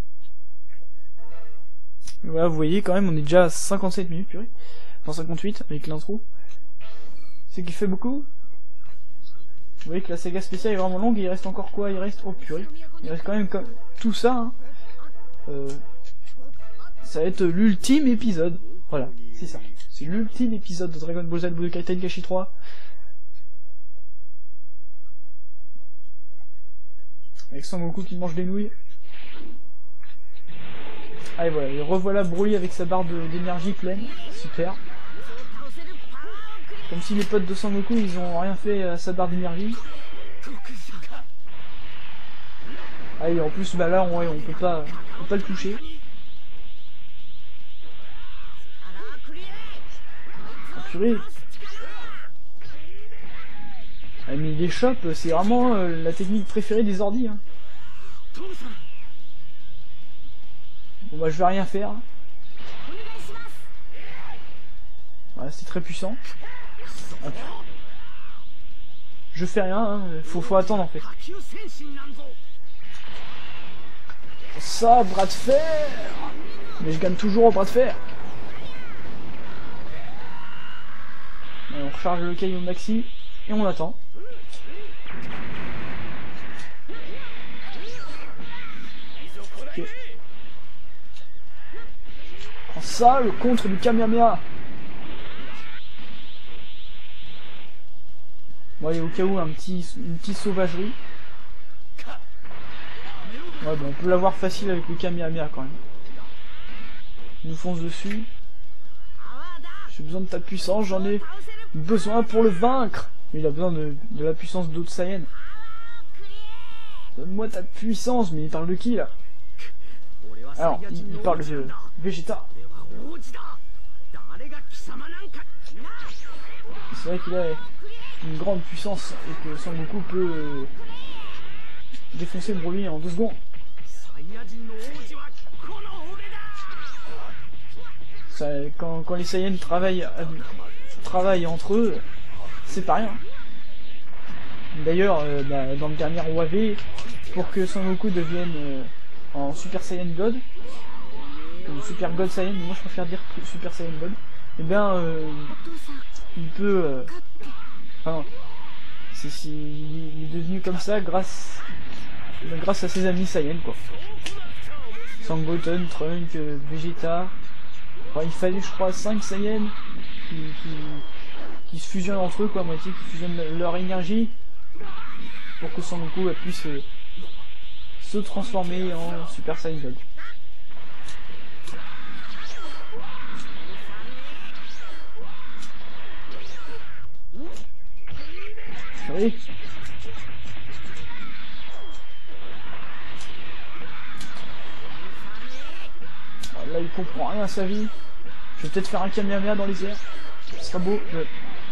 Et voilà, vous voyez quand même, on est déjà à cinquante-sept minutes, purée. Enfin cinquante-huit avec l'intro. C'est qui fait beaucoup. Vous voyez que la saga spéciale est vraiment longue et il reste encore quoi? Il reste... Oh purée. Il reste quand même comme... tout ça. Hein. Euh... Ça va être l'ultime épisode. Voilà, c'est ça. C'est l'ultime épisode de Dragon Ball Z Budokai Tenkaichi trois. Avec Son Goku qui mange des nouilles. Allez voilà, et revoilà Broly avec sa barre d'énergie pleine. Super. Comme si les potes de Son Goku ils ont rien fait à sa barre d'énergie. Allez, en plus bah là on, ouais, on peut pas on peut pas le toucher. Ah purée. Ah, mais les chops c'est vraiment euh, la technique préférée des ordis. Hein. Bon bah je vais rien faire. Voilà, c'est très puissant. Hop. Je fais rien, hein. faut, faut attendre en fait. Ça, bras de fer. Mais je gagne toujours au bras de fer. Alors, on recharge le caillou maxi et on attend. Okay. Prends ça, le contre du Kamehameha. Bon allez, au cas où, un petit, une petite sauvagerie. Ouais, bon, on peut l'avoir facile avec le Kamehameha quand même. Il nous fonce dessus. J'ai besoin de ta puissance, j'en ai besoin pour le vaincre. Il a besoin de, de la puissance d'autres Saiyans. Donne-moi ta puissance, mais il parle de qui là? Alors, il, il parle de Vegeta. C'est vrai qu'il a une grande puissance et que Son Goku peut euh, défoncer Broly en deux secondes. Ça, quand, quand les Saiyans travaillent, euh, travaillent entre eux, c'est pas rien. D'ailleurs, euh, bah, dans le dernier O A V, pour que Son Goku devienne euh, en Super Saiyan God, ou Super God Saiyan, mais moi je préfère dire Super Saiyan God, et bien euh, il peut... Euh, enfin, c'est, c'est, il est devenu comme ça grâce, grâce à ses amis Saiyan, quoi. Sangoten, Trunk, euh, Vegeta... Enfin, il fallait, je crois, cinq Saiyans qui, qui, qui se fusionnent entre eux, quoi, à moitié, qui fusionnent leur énergie pour que Son Goku puisse euh, se transformer en Super Saiyan God. Oui. Là, il comprend rien à sa vie. Je vais peut-être faire un Kamehameha dans les airs. Ce sera beau. Je...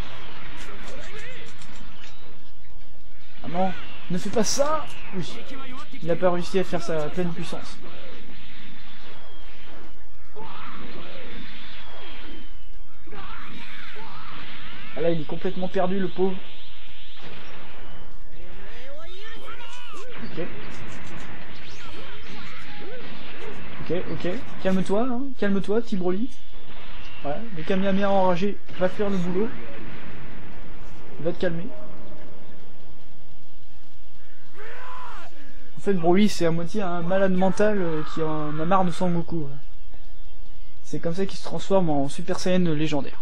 Ah non, ne fais pas ça. Oui. Il n'a pas réussi à faire sa pleine puissance. Ah là, il est complètement perdu, le pauvre. Ok. Ok, ok. Calme-toi, hein. Calme-toi, petit Broly. Voilà, le Kamehameha enragé va faire le boulot. Il va te calmer. En fait, Broly, c'est à moitié un malade mental euh, qui en a marre de Son Goku. Ouais. C'est comme ça qu'il se transforme en Super Saiyan légendaire.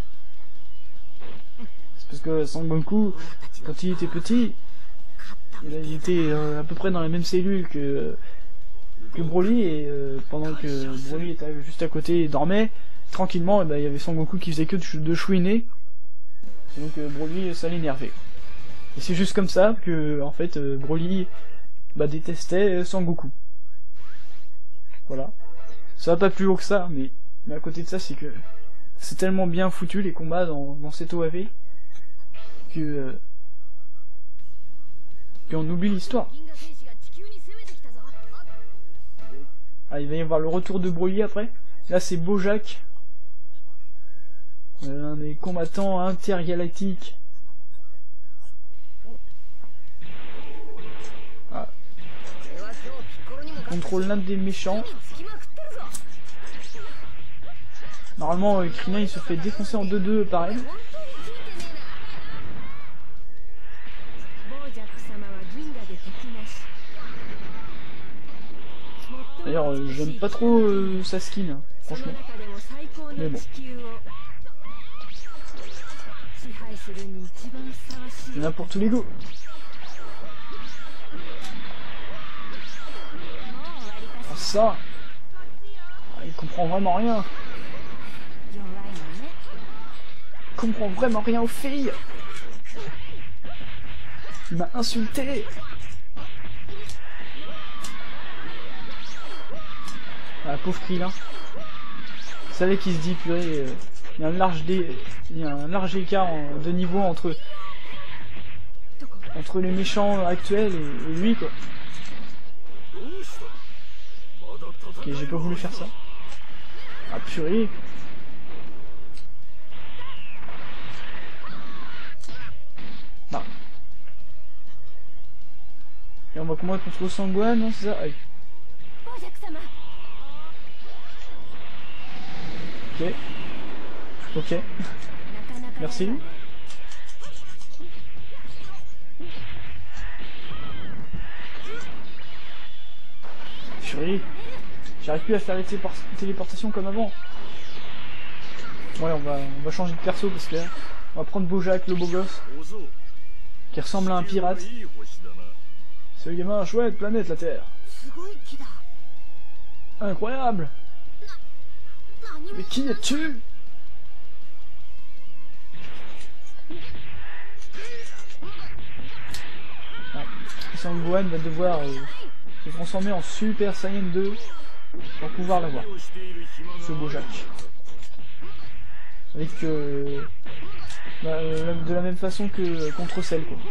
C'est parce que Son Goku, quand il était petit, il était euh, à peu près dans les mêmes cellules que, que Broly, et euh, pendant que Broly était juste à côté et dormait, tranquillement, et ben, il y avait Son Goku qui faisait que de, de chouiner. Et donc euh, Broly, ça l'énervait. Et c'est juste comme ça que, en fait, euh, Broly bah, détestait Son Goku. Voilà. Ça va pas plus haut que ça, mais, mais à côté de ça, c'est que c'est tellement bien foutu les combats dans, dans cet O A V que euh, qu'on oublie l'histoire. Ah, il va y avoir le retour de Broly après. Là, c'est Bojack, euh, un des combattants intergalactiques. Ah. Il contrôle l'un des méchants. Normalement, euh, Krillin il se fait défoncer en deux deux pareil. D'ailleurs, euh, j'aime pas trop euh, sa skin, hein, franchement. Mais bon. Il y en a pour tous les goûts. Oh, ça, il comprend vraiment rien. Il comprend vraiment rien aux filles. Il m'a insulté. Ah, pauvre Krillin. Vous savez qu'il se dit, purée, euh, il y a un large, dé... il y a un large écart en... de niveau entre entre les méchants actuels et, et lui, quoi. Ok, j'ai pas voulu faire ça. Ah, purée. Non. Et on va combattre contre Sangohan, non, c'est ça? Aïe. Ok. Ok. Merci. Chérie, j'arrive plus à faire les téléport téléportations comme avant. Ouais, on va, on va changer de perso parce que là, on va prendre Bojack, le beau gosse, qui ressemble à un pirate. C'est le gamin chouette, planète la Terre. Incroyable. Mais qui es-tu? Ah, Sangohan va devoir euh, se transformer en Super Saiyan deux pour pouvoir l'avoir, ce Bojack. Avec euh, bah, euh, de la même façon que contre Cell, quoi.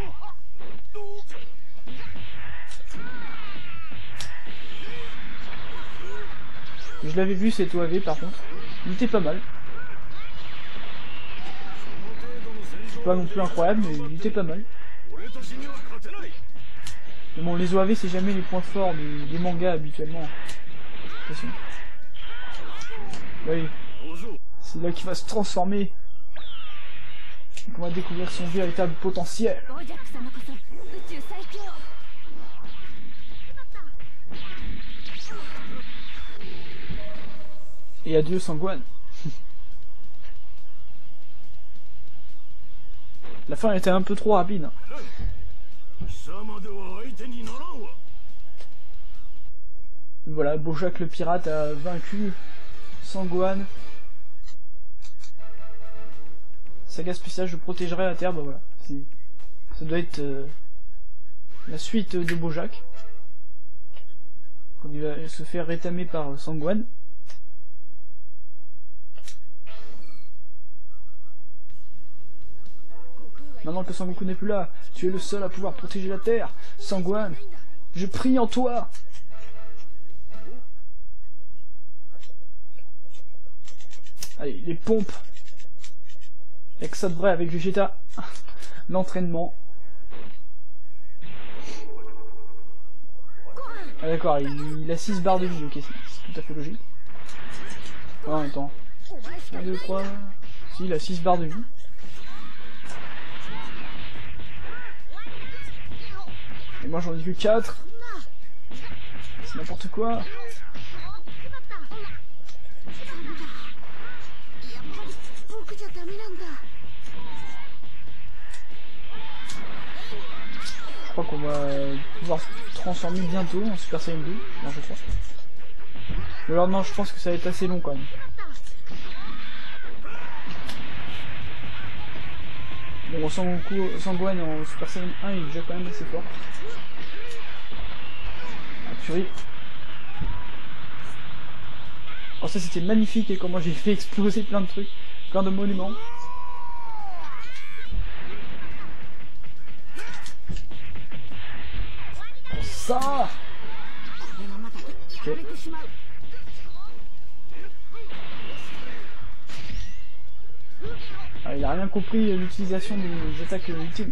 Je l'avais vu cet O A V par contre, il était pas mal. C'est pas non plus incroyable, mais il était pas mal. Mais bon, les O A V c'est jamais les points forts des, des mangas habituellement. Attention. Oui. C'est là qu'il va se transformer. On va découvrir son véritable potentiel. Et adieu Sangwan. La fin était un peu trop rapide. Hein. Voilà, Bojack le pirate a vaincu Sangwan. Saga spéciale, je protégerai la Terre, bah voilà. Ça doit être euh, la suite de Bojack. Comme il va se faire rétamer par euh, Sangwan. Maintenant que Sangoku n'est plus là, tu es le seul à pouvoir protéger la Terre. Sangwan, je prie en toi. Allez, les pompes. Y'a que ça de vrai avec Vegeta. L'entraînement. Ah d'accord, il, il a six barres de vie, ok, c'est tout à fait logique. Oh, en même temps. un, deux, trois... Si, il a six barres de vie. Et moi j'en ai que quatre. C'est n'importe quoi. Je crois qu'on va pouvoir se transformer bientôt en Super Saiyan deux. Non, je crois. Mais alors non, je pense que ça va être assez long quand même. Bon, Sangoku, Sangwan en Super Saiyan un, il est déjà quand même assez fort. Ah, purée. Oh, ça c'était magnifique, et comment j'ai fait exploser plein de trucs, plein de monuments. Ça okay. Ah, il a rien compris l'utilisation des attaques ultimes.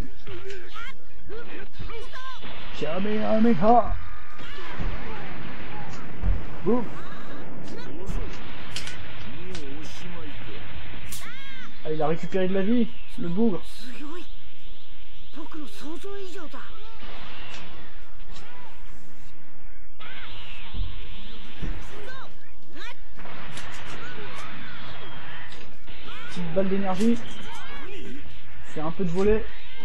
Kamehameha. Boum. Ah, il a récupéré de la vie, le bougre. Petite balle d'énergie. Faire un peu de volet.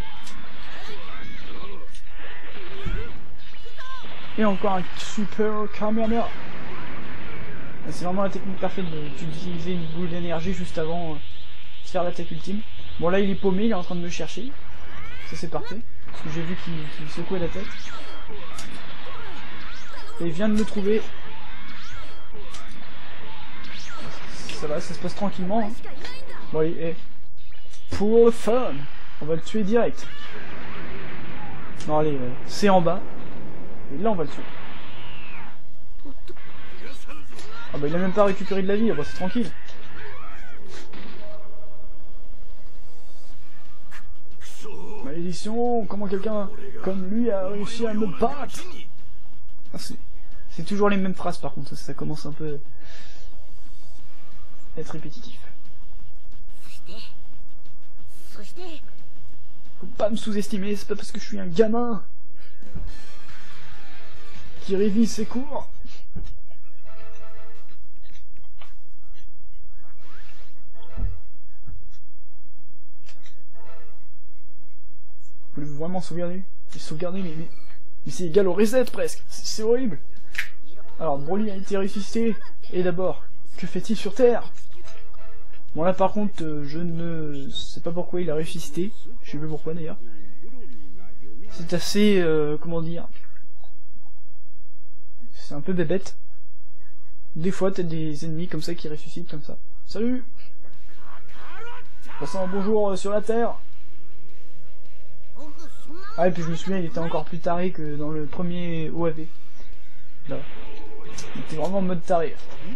Et encore un super Kamehameha. C'est vraiment la technique parfaite d'utiliser une boule d'énergie juste avant euh, de faire l'attaque ultime. Bon là il est paumé, il est en train de me chercher. Ça c'est parfait. Parce que j'ai vu qu'il qu'il secouait la tête. Et il vient de me trouver. Ça va, ça se passe tranquillement. Hein. Bon allez, et pour le fun, on va le tuer direct. Non allez, euh, c'est en bas. Et là on va le tuer. Ah bah il a même pas récupéré de la vie, ah bah c'est tranquille. Malédiction, comment quelqu'un comme lui a réussi à me battre? Ah, c'est toujours les mêmes phrases par contre, ça, ça commence un peu à être répétitif. Faut pas me sous-estimer, c'est pas parce que je suis un gamin qui révise ses cours. Vous voulez vraiment sauvegarder? Sauvegarder, mais, mais, mais c'est égal au reset presque, c'est horrible. Alors, Broly a été ressuscité, et d'abord, que fait-il sur Terre? Bon là par contre, euh, je ne sais pas pourquoi il a ressuscité, je sais pas pourquoi d'ailleurs. C'est assez, euh, comment dire, c'est un peu bébête. Des fois t'as des ennemis comme ça qui ressuscitent comme ça. Salut! Passons un bonjour euh, sur la Terre. Ah et puis je me souviens, il était encore plus taré que dans le premier O A V. Là. Il était vraiment en mode taré.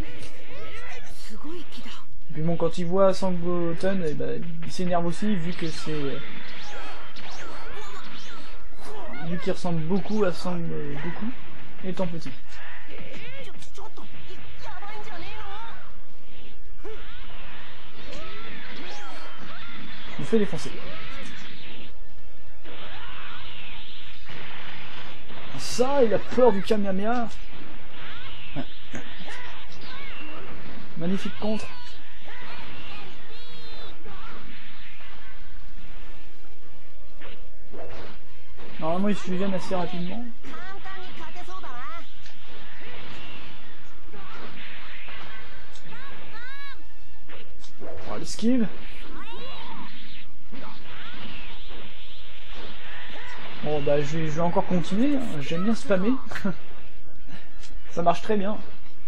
Et puis bon, quand il voit Sangoten, eh ben, il s'énerve aussi, vu que c'est... vu qu'il ressemble beaucoup à Son Goku, étant petit. Je me fais défoncer. Ça, il a peur du Kamehameha. Ouais. Magnifique contre. Normalement, ils fusionnent assez rapidement. Oh, l'esquive. Bon bah je vais, je vais encore continuer, hein. J'aime bien spammer. Ça marche très bien.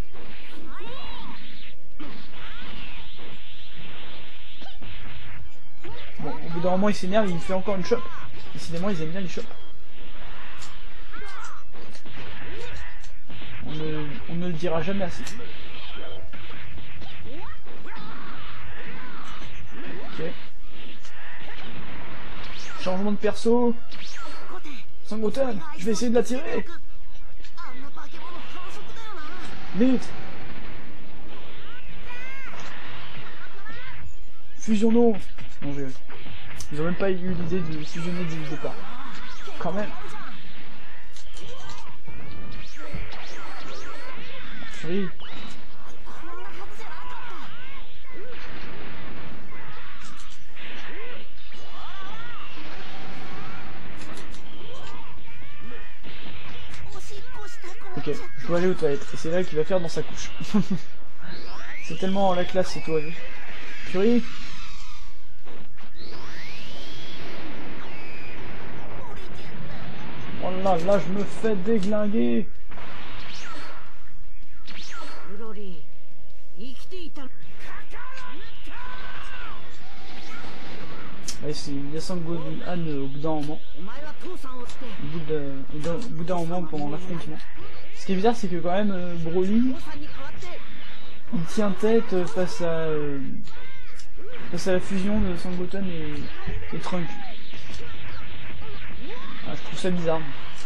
Bon, au bout d'un moment il s'énerve, il me fait encore une chope. Décidément ils aiment bien les chopes. On ne, on ne le dira jamais assez. Ok. Changement de perso. Son Goten, je vais essayer de la tirer. Vite. Fusionnons. Non, j'ai... Ils ont même pas eu l'idée de fusionner dès le départ. Quand même. Oui. Ok, je dois aller aux toilettes, et c'est là qu'il va faire dans sa couche. C'est tellement la classe, c'est toi. Fury. Oh là là, je me fais déglinguer. Ouais, il y a Son Gohan au bout d'un moment. Au bout d'un au bout d'un moment pendant l'affrontement. Ce qui est bizarre, c'est que quand même euh, Broly, il tient tête face à euh, face à la fusion de Son Goten et, et Trunk. Ah, je trouve ça bizarre.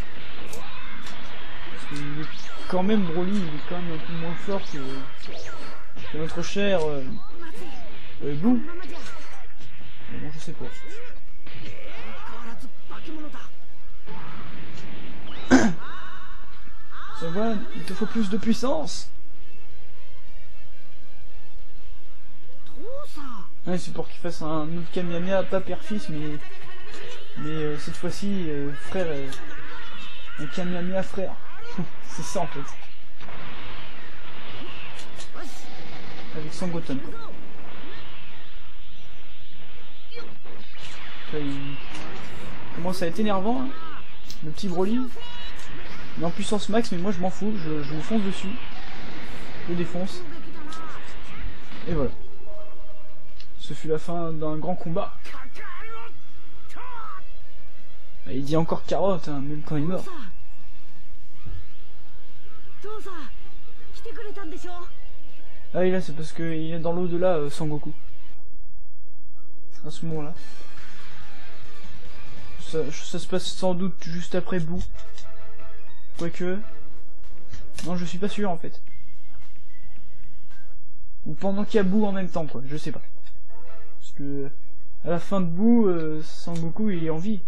Parce que il est quand même Broly, il est quand même un peu moins fort que, que notre cher euh, euh, Boo. Mais bon, je sais pas. Son, il te faut plus de puissance. Ouais, c'est pour qu'il fasse un autre Kamehameha, pas père-fils, mais mais euh, cette fois-ci euh, frère, euh, un Kamehameha frère. C'est ça en fait. Avec Son Goten quoi. Là, il commence à être énervant, hein. Le petit Broly. Il est en puissance max, mais moi je m'en fous, je, je lui fonce dessus. Je le défonce. Et voilà. Ce fut la fin d'un grand combat. Et il dit encore carotte, hein, même quand il meurt. Ah et là c'est parce qu'il est dans l'au-delà, euh, Son Goku. À ce moment-là. Ça, ça se passe sans doute juste après Boo. Quoique... Non, je suis pas sûr en fait. Ou pendant qu'il y a Boo en même temps, quoi, je sais pas. Parce que... À la fin de Boo, euh, Son Goku il est en vie.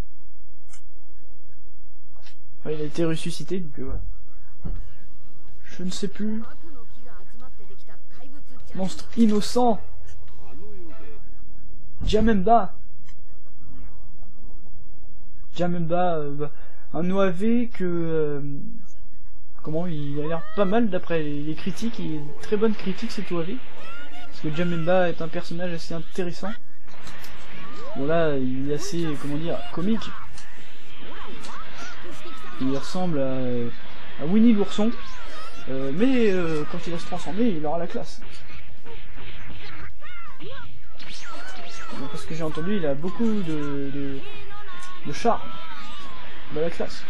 Enfin, il a été ressuscité, donc euh, voilà. Je ne sais plus. Monstre innocent. Janemba. Janemba, euh, bah, un O A V que... Euh, comment, il a l'air pas mal d'après les, les critiques, il y a une très bonne critique cet O A V. Parce que Janemba est un personnage assez intéressant. Bon là, il est assez, comment dire, comique. Il ressemble à, à Winnie l'ourson. Euh, mais euh, quand il va se transformer, il aura la classe. Donc, parce que j'ai entendu, il a beaucoup de, de, de charme, de la classe.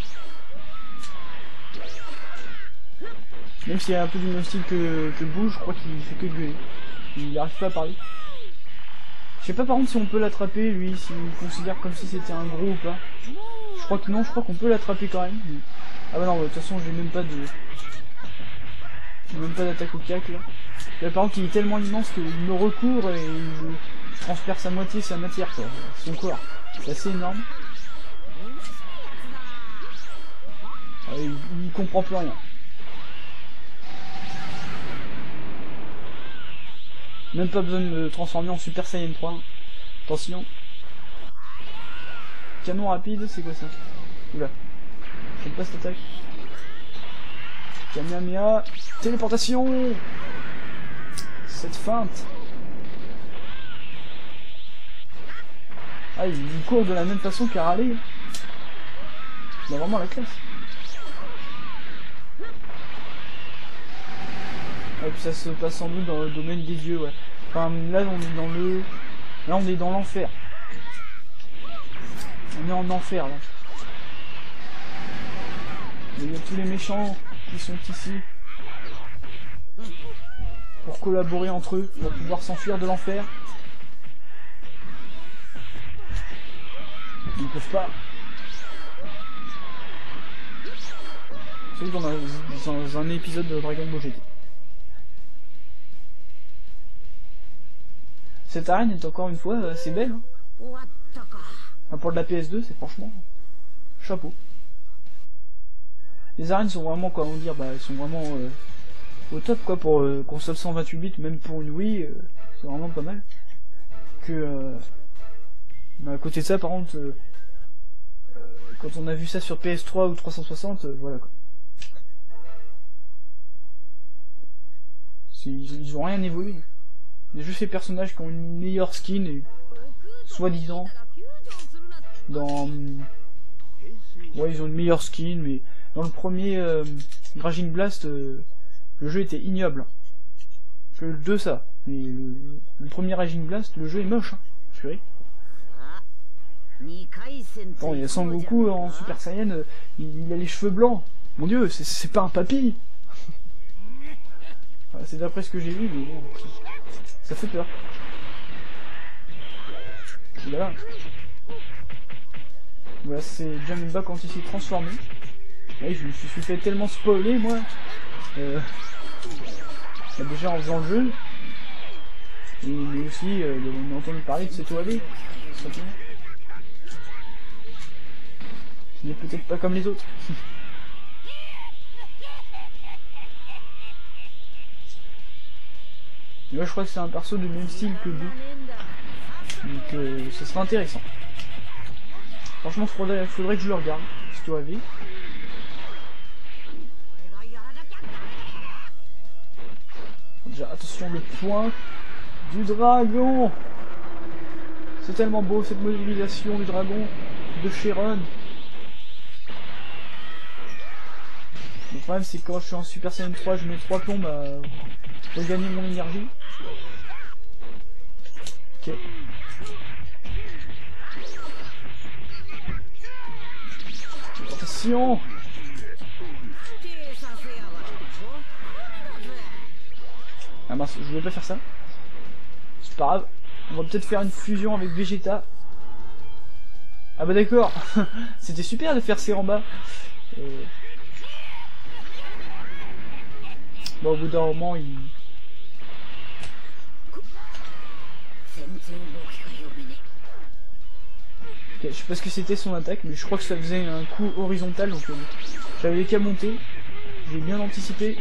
Même s'il a un peu du même style que, que Boo, je crois qu'il fait que gueuler. Il n'arrive pas à parler. Je sais pas par contre si on peut l'attraper, lui, s'il considère comme si c'était un gros ou pas. Je crois que non, je crois qu'on peut l'attraper quand même. Ah bah non, de toute façon j'ai même pas de... J'ai même pas d'attaque au cac là. Là par contre il est tellement immense qu'il me recourt et je transperce sa moitié sa matière quoi. Son corps. C'est assez énorme. Ah, il, il comprend plus rien. Même pas besoin de me transformer en Super Saiyan trois. Attention. Canon rapide, c'est quoi ça? Oula. J'aime pas cette attaque. Kamehameha. Téléportation. Cette feinte. Ah, il court de la même façon qu'à râler. Il a vraiment la classe. Et puis ça se passe sans doute dans le domaine des dieux, ouais. Enfin, là on est dans le... Là on est dans l'enfer. On est en enfer, là. Il y a tous les méchants qui sont ici. Pour collaborer entre eux, pour pouvoir s'enfuir de l'enfer. Ils ne peuvent pas. Sauf dans un, dans un épisode de Dragon Ball G T. Cette arène est encore une fois assez belle. Hein. Enfin, pour de la P S deux, c'est franchement chapeau. Les arènes sont vraiment, comment dire, bah, elles sont vraiment euh, au top quoi pour euh, console cent vingt-huit bits, même pour une Wii, euh, c'est vraiment pas mal. Que euh, bah, à côté de ça, par contre, euh, euh, quand on a vu ça sur P S trois ou trois cent soixante, euh, voilà quoi. Ils, ils ont rien évolué. Il y a juste ces personnages qui ont une meilleure skin, et soi-disant, dans... Ouais, ils ont une meilleure skin, mais dans le premier euh, Raging Blast, euh, le jeu était ignoble. Que le deux, ça. Mais le, le premier Raging Blast, le jeu est moche. Hein. Purée. Bon, il y a Sangoku en Super Saiyan, euh, il, il a les cheveux blancs. Mon dieu, c'est pas un papy. Enfin, c'est d'après ce que j'ai vu, mais bon... Ça fait peur. Voilà. Voilà, c'est Janemba quand il s'est transformé. Ouais, je me suis fait tellement spoiler, moi. Euh... Bah, déjà en faisant le jeu. Et mais aussi, euh, on a entendu parler de cette O A V. Qui n'est peut-être pas comme les autres. Mais là, je crois que c'est un perso du même style que Boo. Donc, euh, ça serait intéressant. Franchement, faudrait, faudrait que je le regarde, cette O A V. Déjà, attention, le point du dragon. C'est tellement beau, cette modélisation du dragon de Shenron. Le problème, c'est que quand je suis en Super Saiyan trois, je mets trois plombes à regagner mon énergie. Ok. Attention. Ah mince, je voulais pas faire ça. C'est pas grave. On va peut-être faire une fusion avec Vegeta. Ah bah d'accord. C'était super de faire ces en bas. Euh... Bon, au bout d'un moment, il... Okay, je sais pas ce que c'était son attaque, mais je crois que ça faisait un coup horizontal, donc euh, j'avais qu'à monter. J'ai bien anticipé.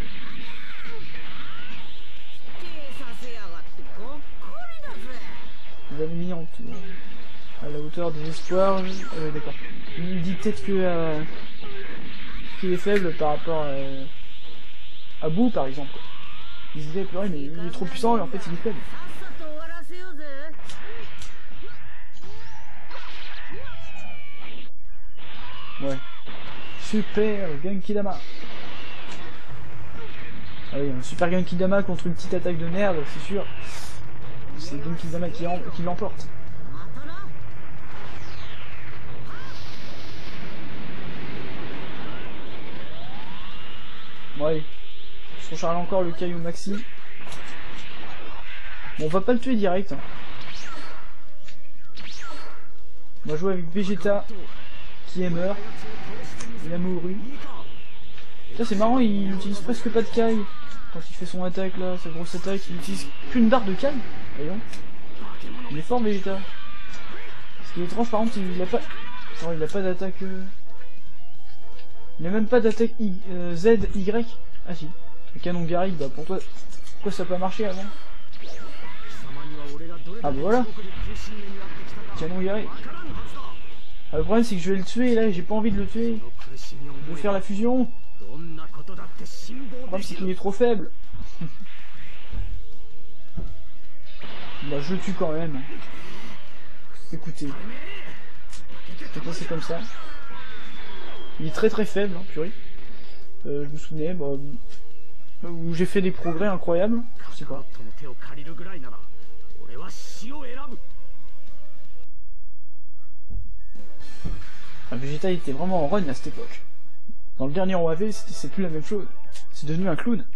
Vous avez mis en tout, à la hauteur des espoirs. Euh, D'accord. Il me dit peut-être que euh, qu'il est faible par rapport à, à Boo, par exemple. Il se disait, mais il est trop puissant, et en fait il est faible. Ouais. Super Genkidama. Ah oui, un super Genkidama contre une petite attaque de merde, c'est sûr. C'est Genkidama qui, qui l'emporte. Ouais. Je recharge encore le caillou maxi. Bon, on va pas le tuer direct. Hein. On va jouer avec Vegeta, qui est mort. Il a mouru. Ça c'est marrant, il utilise presque pas de Kai. Quand il fait son attaque là, sa grosse attaque, il utilise qu'une barre de Kai. Voyons. Il est fort Vegeta. Ce qui est étrange par contre, il a pas... Attends, il a pas d'attaque... Euh... Il a même pas d'attaque I... euh, Z, Y. Ah si. Le canon Garrick, bah pourquoi... Pourquoi ça a pas marché avant? Ah bah voilà. Canon Garrick. Ah, le problème c'est que je vais le tuer là, j'ai pas envie de le tuer. Je veux faire la fusion. Le problème c'est qu'il est trop faible. Bah je le tue quand même. Écoutez. C'est comme ça. Il est très très faible, hein, purée. Euh, je me souvenais, bah, où j'ai fait des progrès incroyables. Je sais pas. Ah, Vegeta était vraiment en run à cette époque. Dans le dernier O A V, c'est plus la même chose. C'est devenu un clown.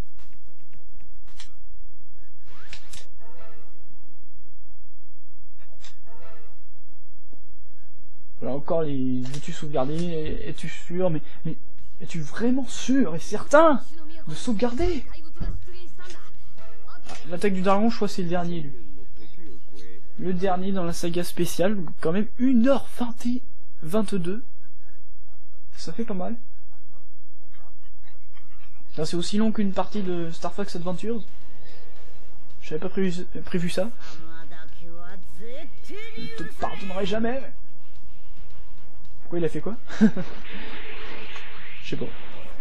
Voilà encore les veux-tu sauvegarder, es-tu sûr, mais, mais es-tu vraiment sûr et certain de sauvegarder? Ah, l'attaque du dragon, je crois c'est le dernier lui. Le dernier dans la saga spéciale, quand même une heure vingt-deux. Ça fait pas mal. C'est aussi long qu'une partie de Star Fox Adventures. J'avais pas prévu, prévu ça. Je ne te pardonnerai jamais. Pourquoi il a fait quoi? Je sais pas.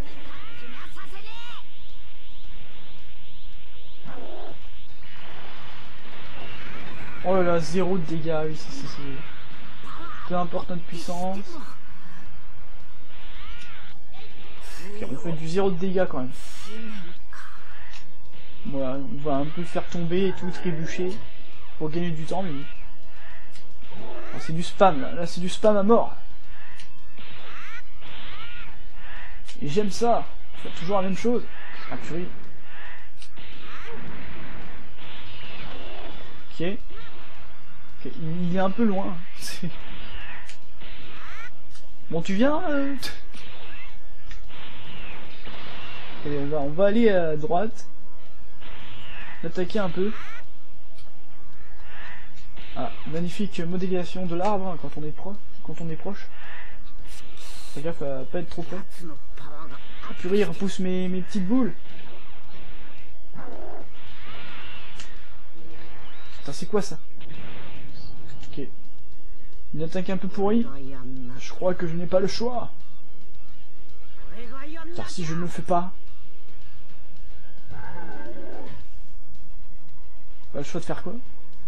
Oh là là, zéro de dégâts, oui, c'est... c'est... Peu importe notre puissance. Okay, on fait du zéro de dégâts quand même. Voilà, on va un peu faire tomber et tout, trébucher. Pour gagner du temps, mais... Oh, c'est du spam, là, là c'est du spam à mort. Et j'aime ça, faire toujours la même chose. Ah purée. Ok. Ok, il est un peu loin. Bon, tu viens euh... Allez, on va, on va aller à droite. Attaquer un peu. Ah, magnifique modélisation de l'arbre hein, quand on est proche. Quand on est proche. Fais gaffe à pas être trop près. Ah purée, il repousse mes, mes petites boules. Putain, c'est quoi ça? Ok. Une attaque un peu pourrie. Je crois que je n'ai pas le choix. Car si je ne le fais pas... Pas le choix de faire quoi?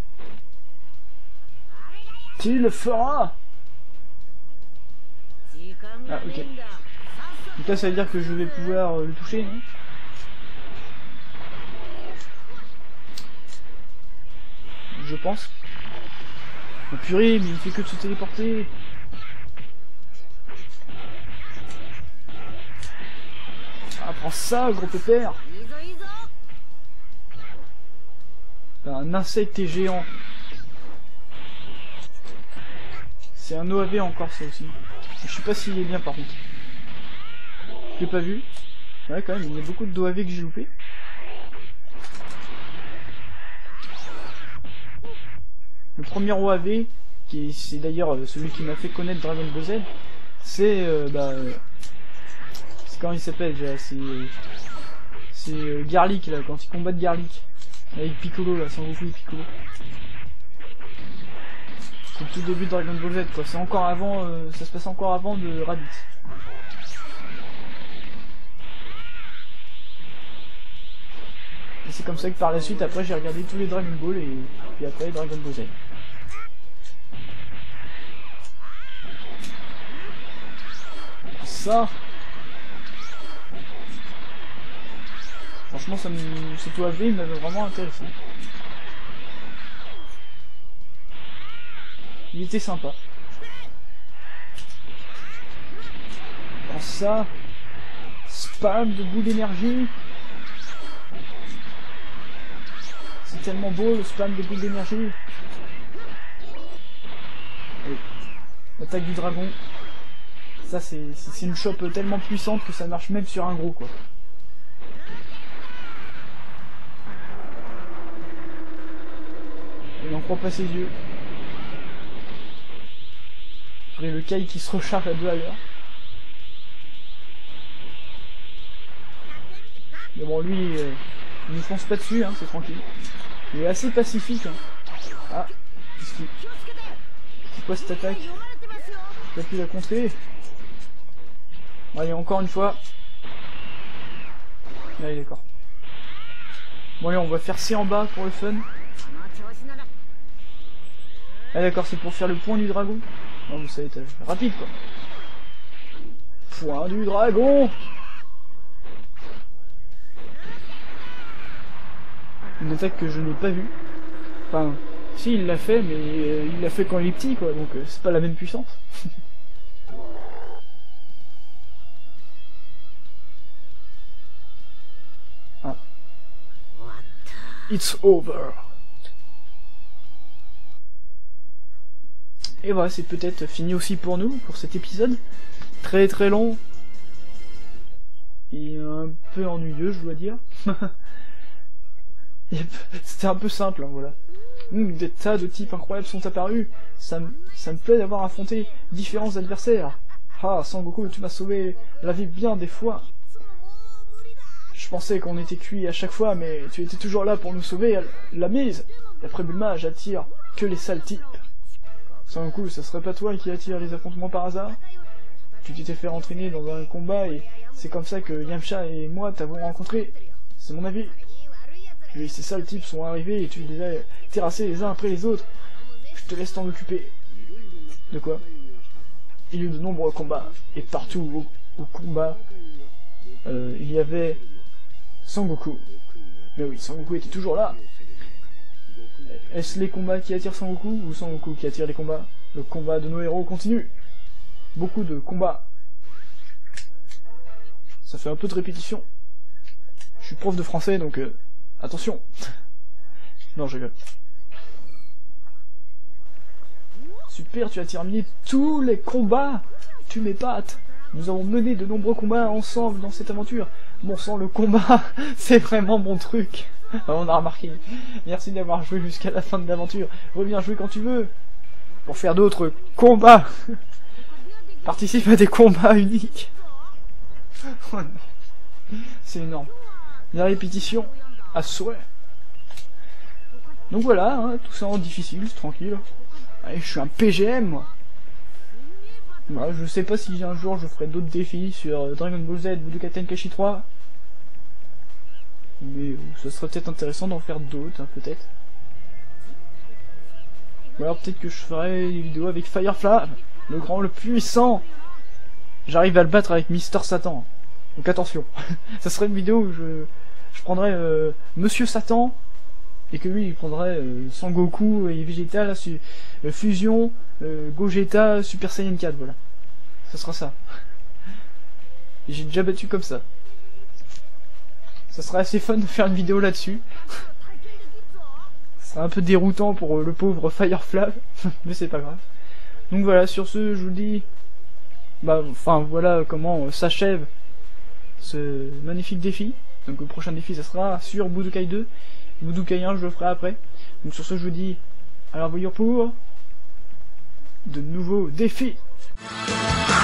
Tu le feras. Ah ok. Donc là ça veut dire que je vais pouvoir euh, le toucher, non? Je pense. Oh purée, mais il fait que de se téléporter. Ah, prends ça, gros pépère. Un insecte géant. C'est un O A V encore ça aussi. Je sais pas s'il est bien par contre. Je l'ai pas vu. Ouais quand même, il y a beaucoup de O A V que j'ai loupé. Le premier O A V, qui c'est d'ailleurs celui qui m'a fait connaître Dragon Ball Z, c'est euh, bah c'est comment il s'appelle déjà, c'est c'est euh, Garlic là, quand il combat de Garlic. Avec Piccolo là, Sangoku et Piccolo. C'est le tout début de Dragon Ball Z quoi, c'est encore avant, euh, ça se passe encore avant de Raditz. Et c'est comme ça que par la suite, après j'ai regardé tous les Dragon Ball et puis après Dragon Ball Z. Ça. Franchement, ça me... cet O A V m'avait vraiment intéressé. Il était sympa. Prends ça. Spam de boules d'énergie. C'est tellement beau le spam de boules d'énergie. Attaque du dragon. Ça, c'est une chope tellement puissante que ça marche même sur un gros, quoi. Il n'en croit pas ses yeux. Après le Kai qui se recharge à deux à l'heure. Mais bon, lui, euh, il ne fonce pas dessus, hein, c'est tranquille. Il est assez pacifique. Hein. Ah, qu'est-ce qu'il... C'est quoi cette attaque? Il a pu la contrer. Allez, encore une fois. Allez, d'accord. Bon, allez, on va faire C en bas pour le fun. Ah, d'accord, c'est pour faire le point du dragon. Non, mais ça va être rapide, quoi. Point du dragon. Une attaque que je n'ai pas vue. Enfin, si, il l'a fait, mais euh, il l'a fait quand il est petit, quoi, donc euh, c'est pas la même puissance. Ah. It's over. Et voilà, c'est peut-être fini aussi pour nous, pour cet épisode. Très très long. Et un peu ennuyeux, je dois dire. C'était un peu simple, hein, voilà. Mmh, des tas de types incroyables sont apparus. Ça, ça me plaît d'avoir affronté différents adversaires. Ah, Sangoku, tu m'as sauvé la vie bien des fois. Je pensais qu'on était cuit à chaque fois, mais tu étais toujours là pour nous sauver. La mise, d'après Bulma, j'attire que les sales types. Sangoku, ça serait pas toi qui attire les affrontements par hasard? Tu t'étais fait entraîner dans un combat et c'est comme ça que Yamcha et moi t'avons rencontré. C'est mon avis. Puis ces sales types sont arrivés et tu les as terrassés les uns après les autres. Je te laisse t'en occuper. De quoi? Il y a eu de nombreux combats, et partout au, au combat, euh, il y avait Sangoku. Mais oui, Sangoku était toujours là. Est-ce les combats qui attirent Sangoku, ou Sangoku qui attire les combats? Le combat de nos héros continue. Beaucoup de combats. Ça fait un peu de répétition. Je suis prof de français, donc euh, attention. Non, je rigole. Super, tu as terminé tous les combats. Tu m'épates. Nous avons mené de nombreux combats ensemble dans cette aventure. Bon sang, le combat, c'est vraiment mon truc. On a remarqué. Merci d'avoir joué jusqu'à la fin de l'aventure. Reviens jouer quand tu veux. Pour faire d'autres combats. Participe à des combats uniques. C'est énorme. La répétition à souhait. Donc voilà, hein, tout ça en difficile, tranquille. Allez, je suis un P G M, moi. Voilà, je sais pas si un jour je ferai d'autres défis sur Dragon Ball Z Budokai Tenkaichi trois. Mais euh, ce serait peut-être intéressant d'en faire d'autres, hein, peut-être. Ou alors peut-être que je ferai des vidéos avec Firefly, le grand, le puissant. J'arrive à le battre avec Mister Satan. Donc attention, ça serait une vidéo où je, je prendrais euh, Monsieur Satan, et que lui il prendrait euh, Sangoku et Vegeta, là, su, euh, Fusion, euh, Gogeta, Super Saiyan quatre, voilà. Ça sera ça. J'ai déjà battu comme ça. Ça serait assez fun de faire une vidéo là-dessus. C'est un peu déroutant pour euh, le pauvre Firefly, mais c'est pas grave. Donc voilà, sur ce, je vous dis... Bah, enfin, voilà comment euh, s'achève ce magnifique défi. Donc le prochain défi, ça sera sur Budokai deux. Budokai un, je le ferai après. Donc sur ce, je vous dis à la revoyure pour de nouveaux défis.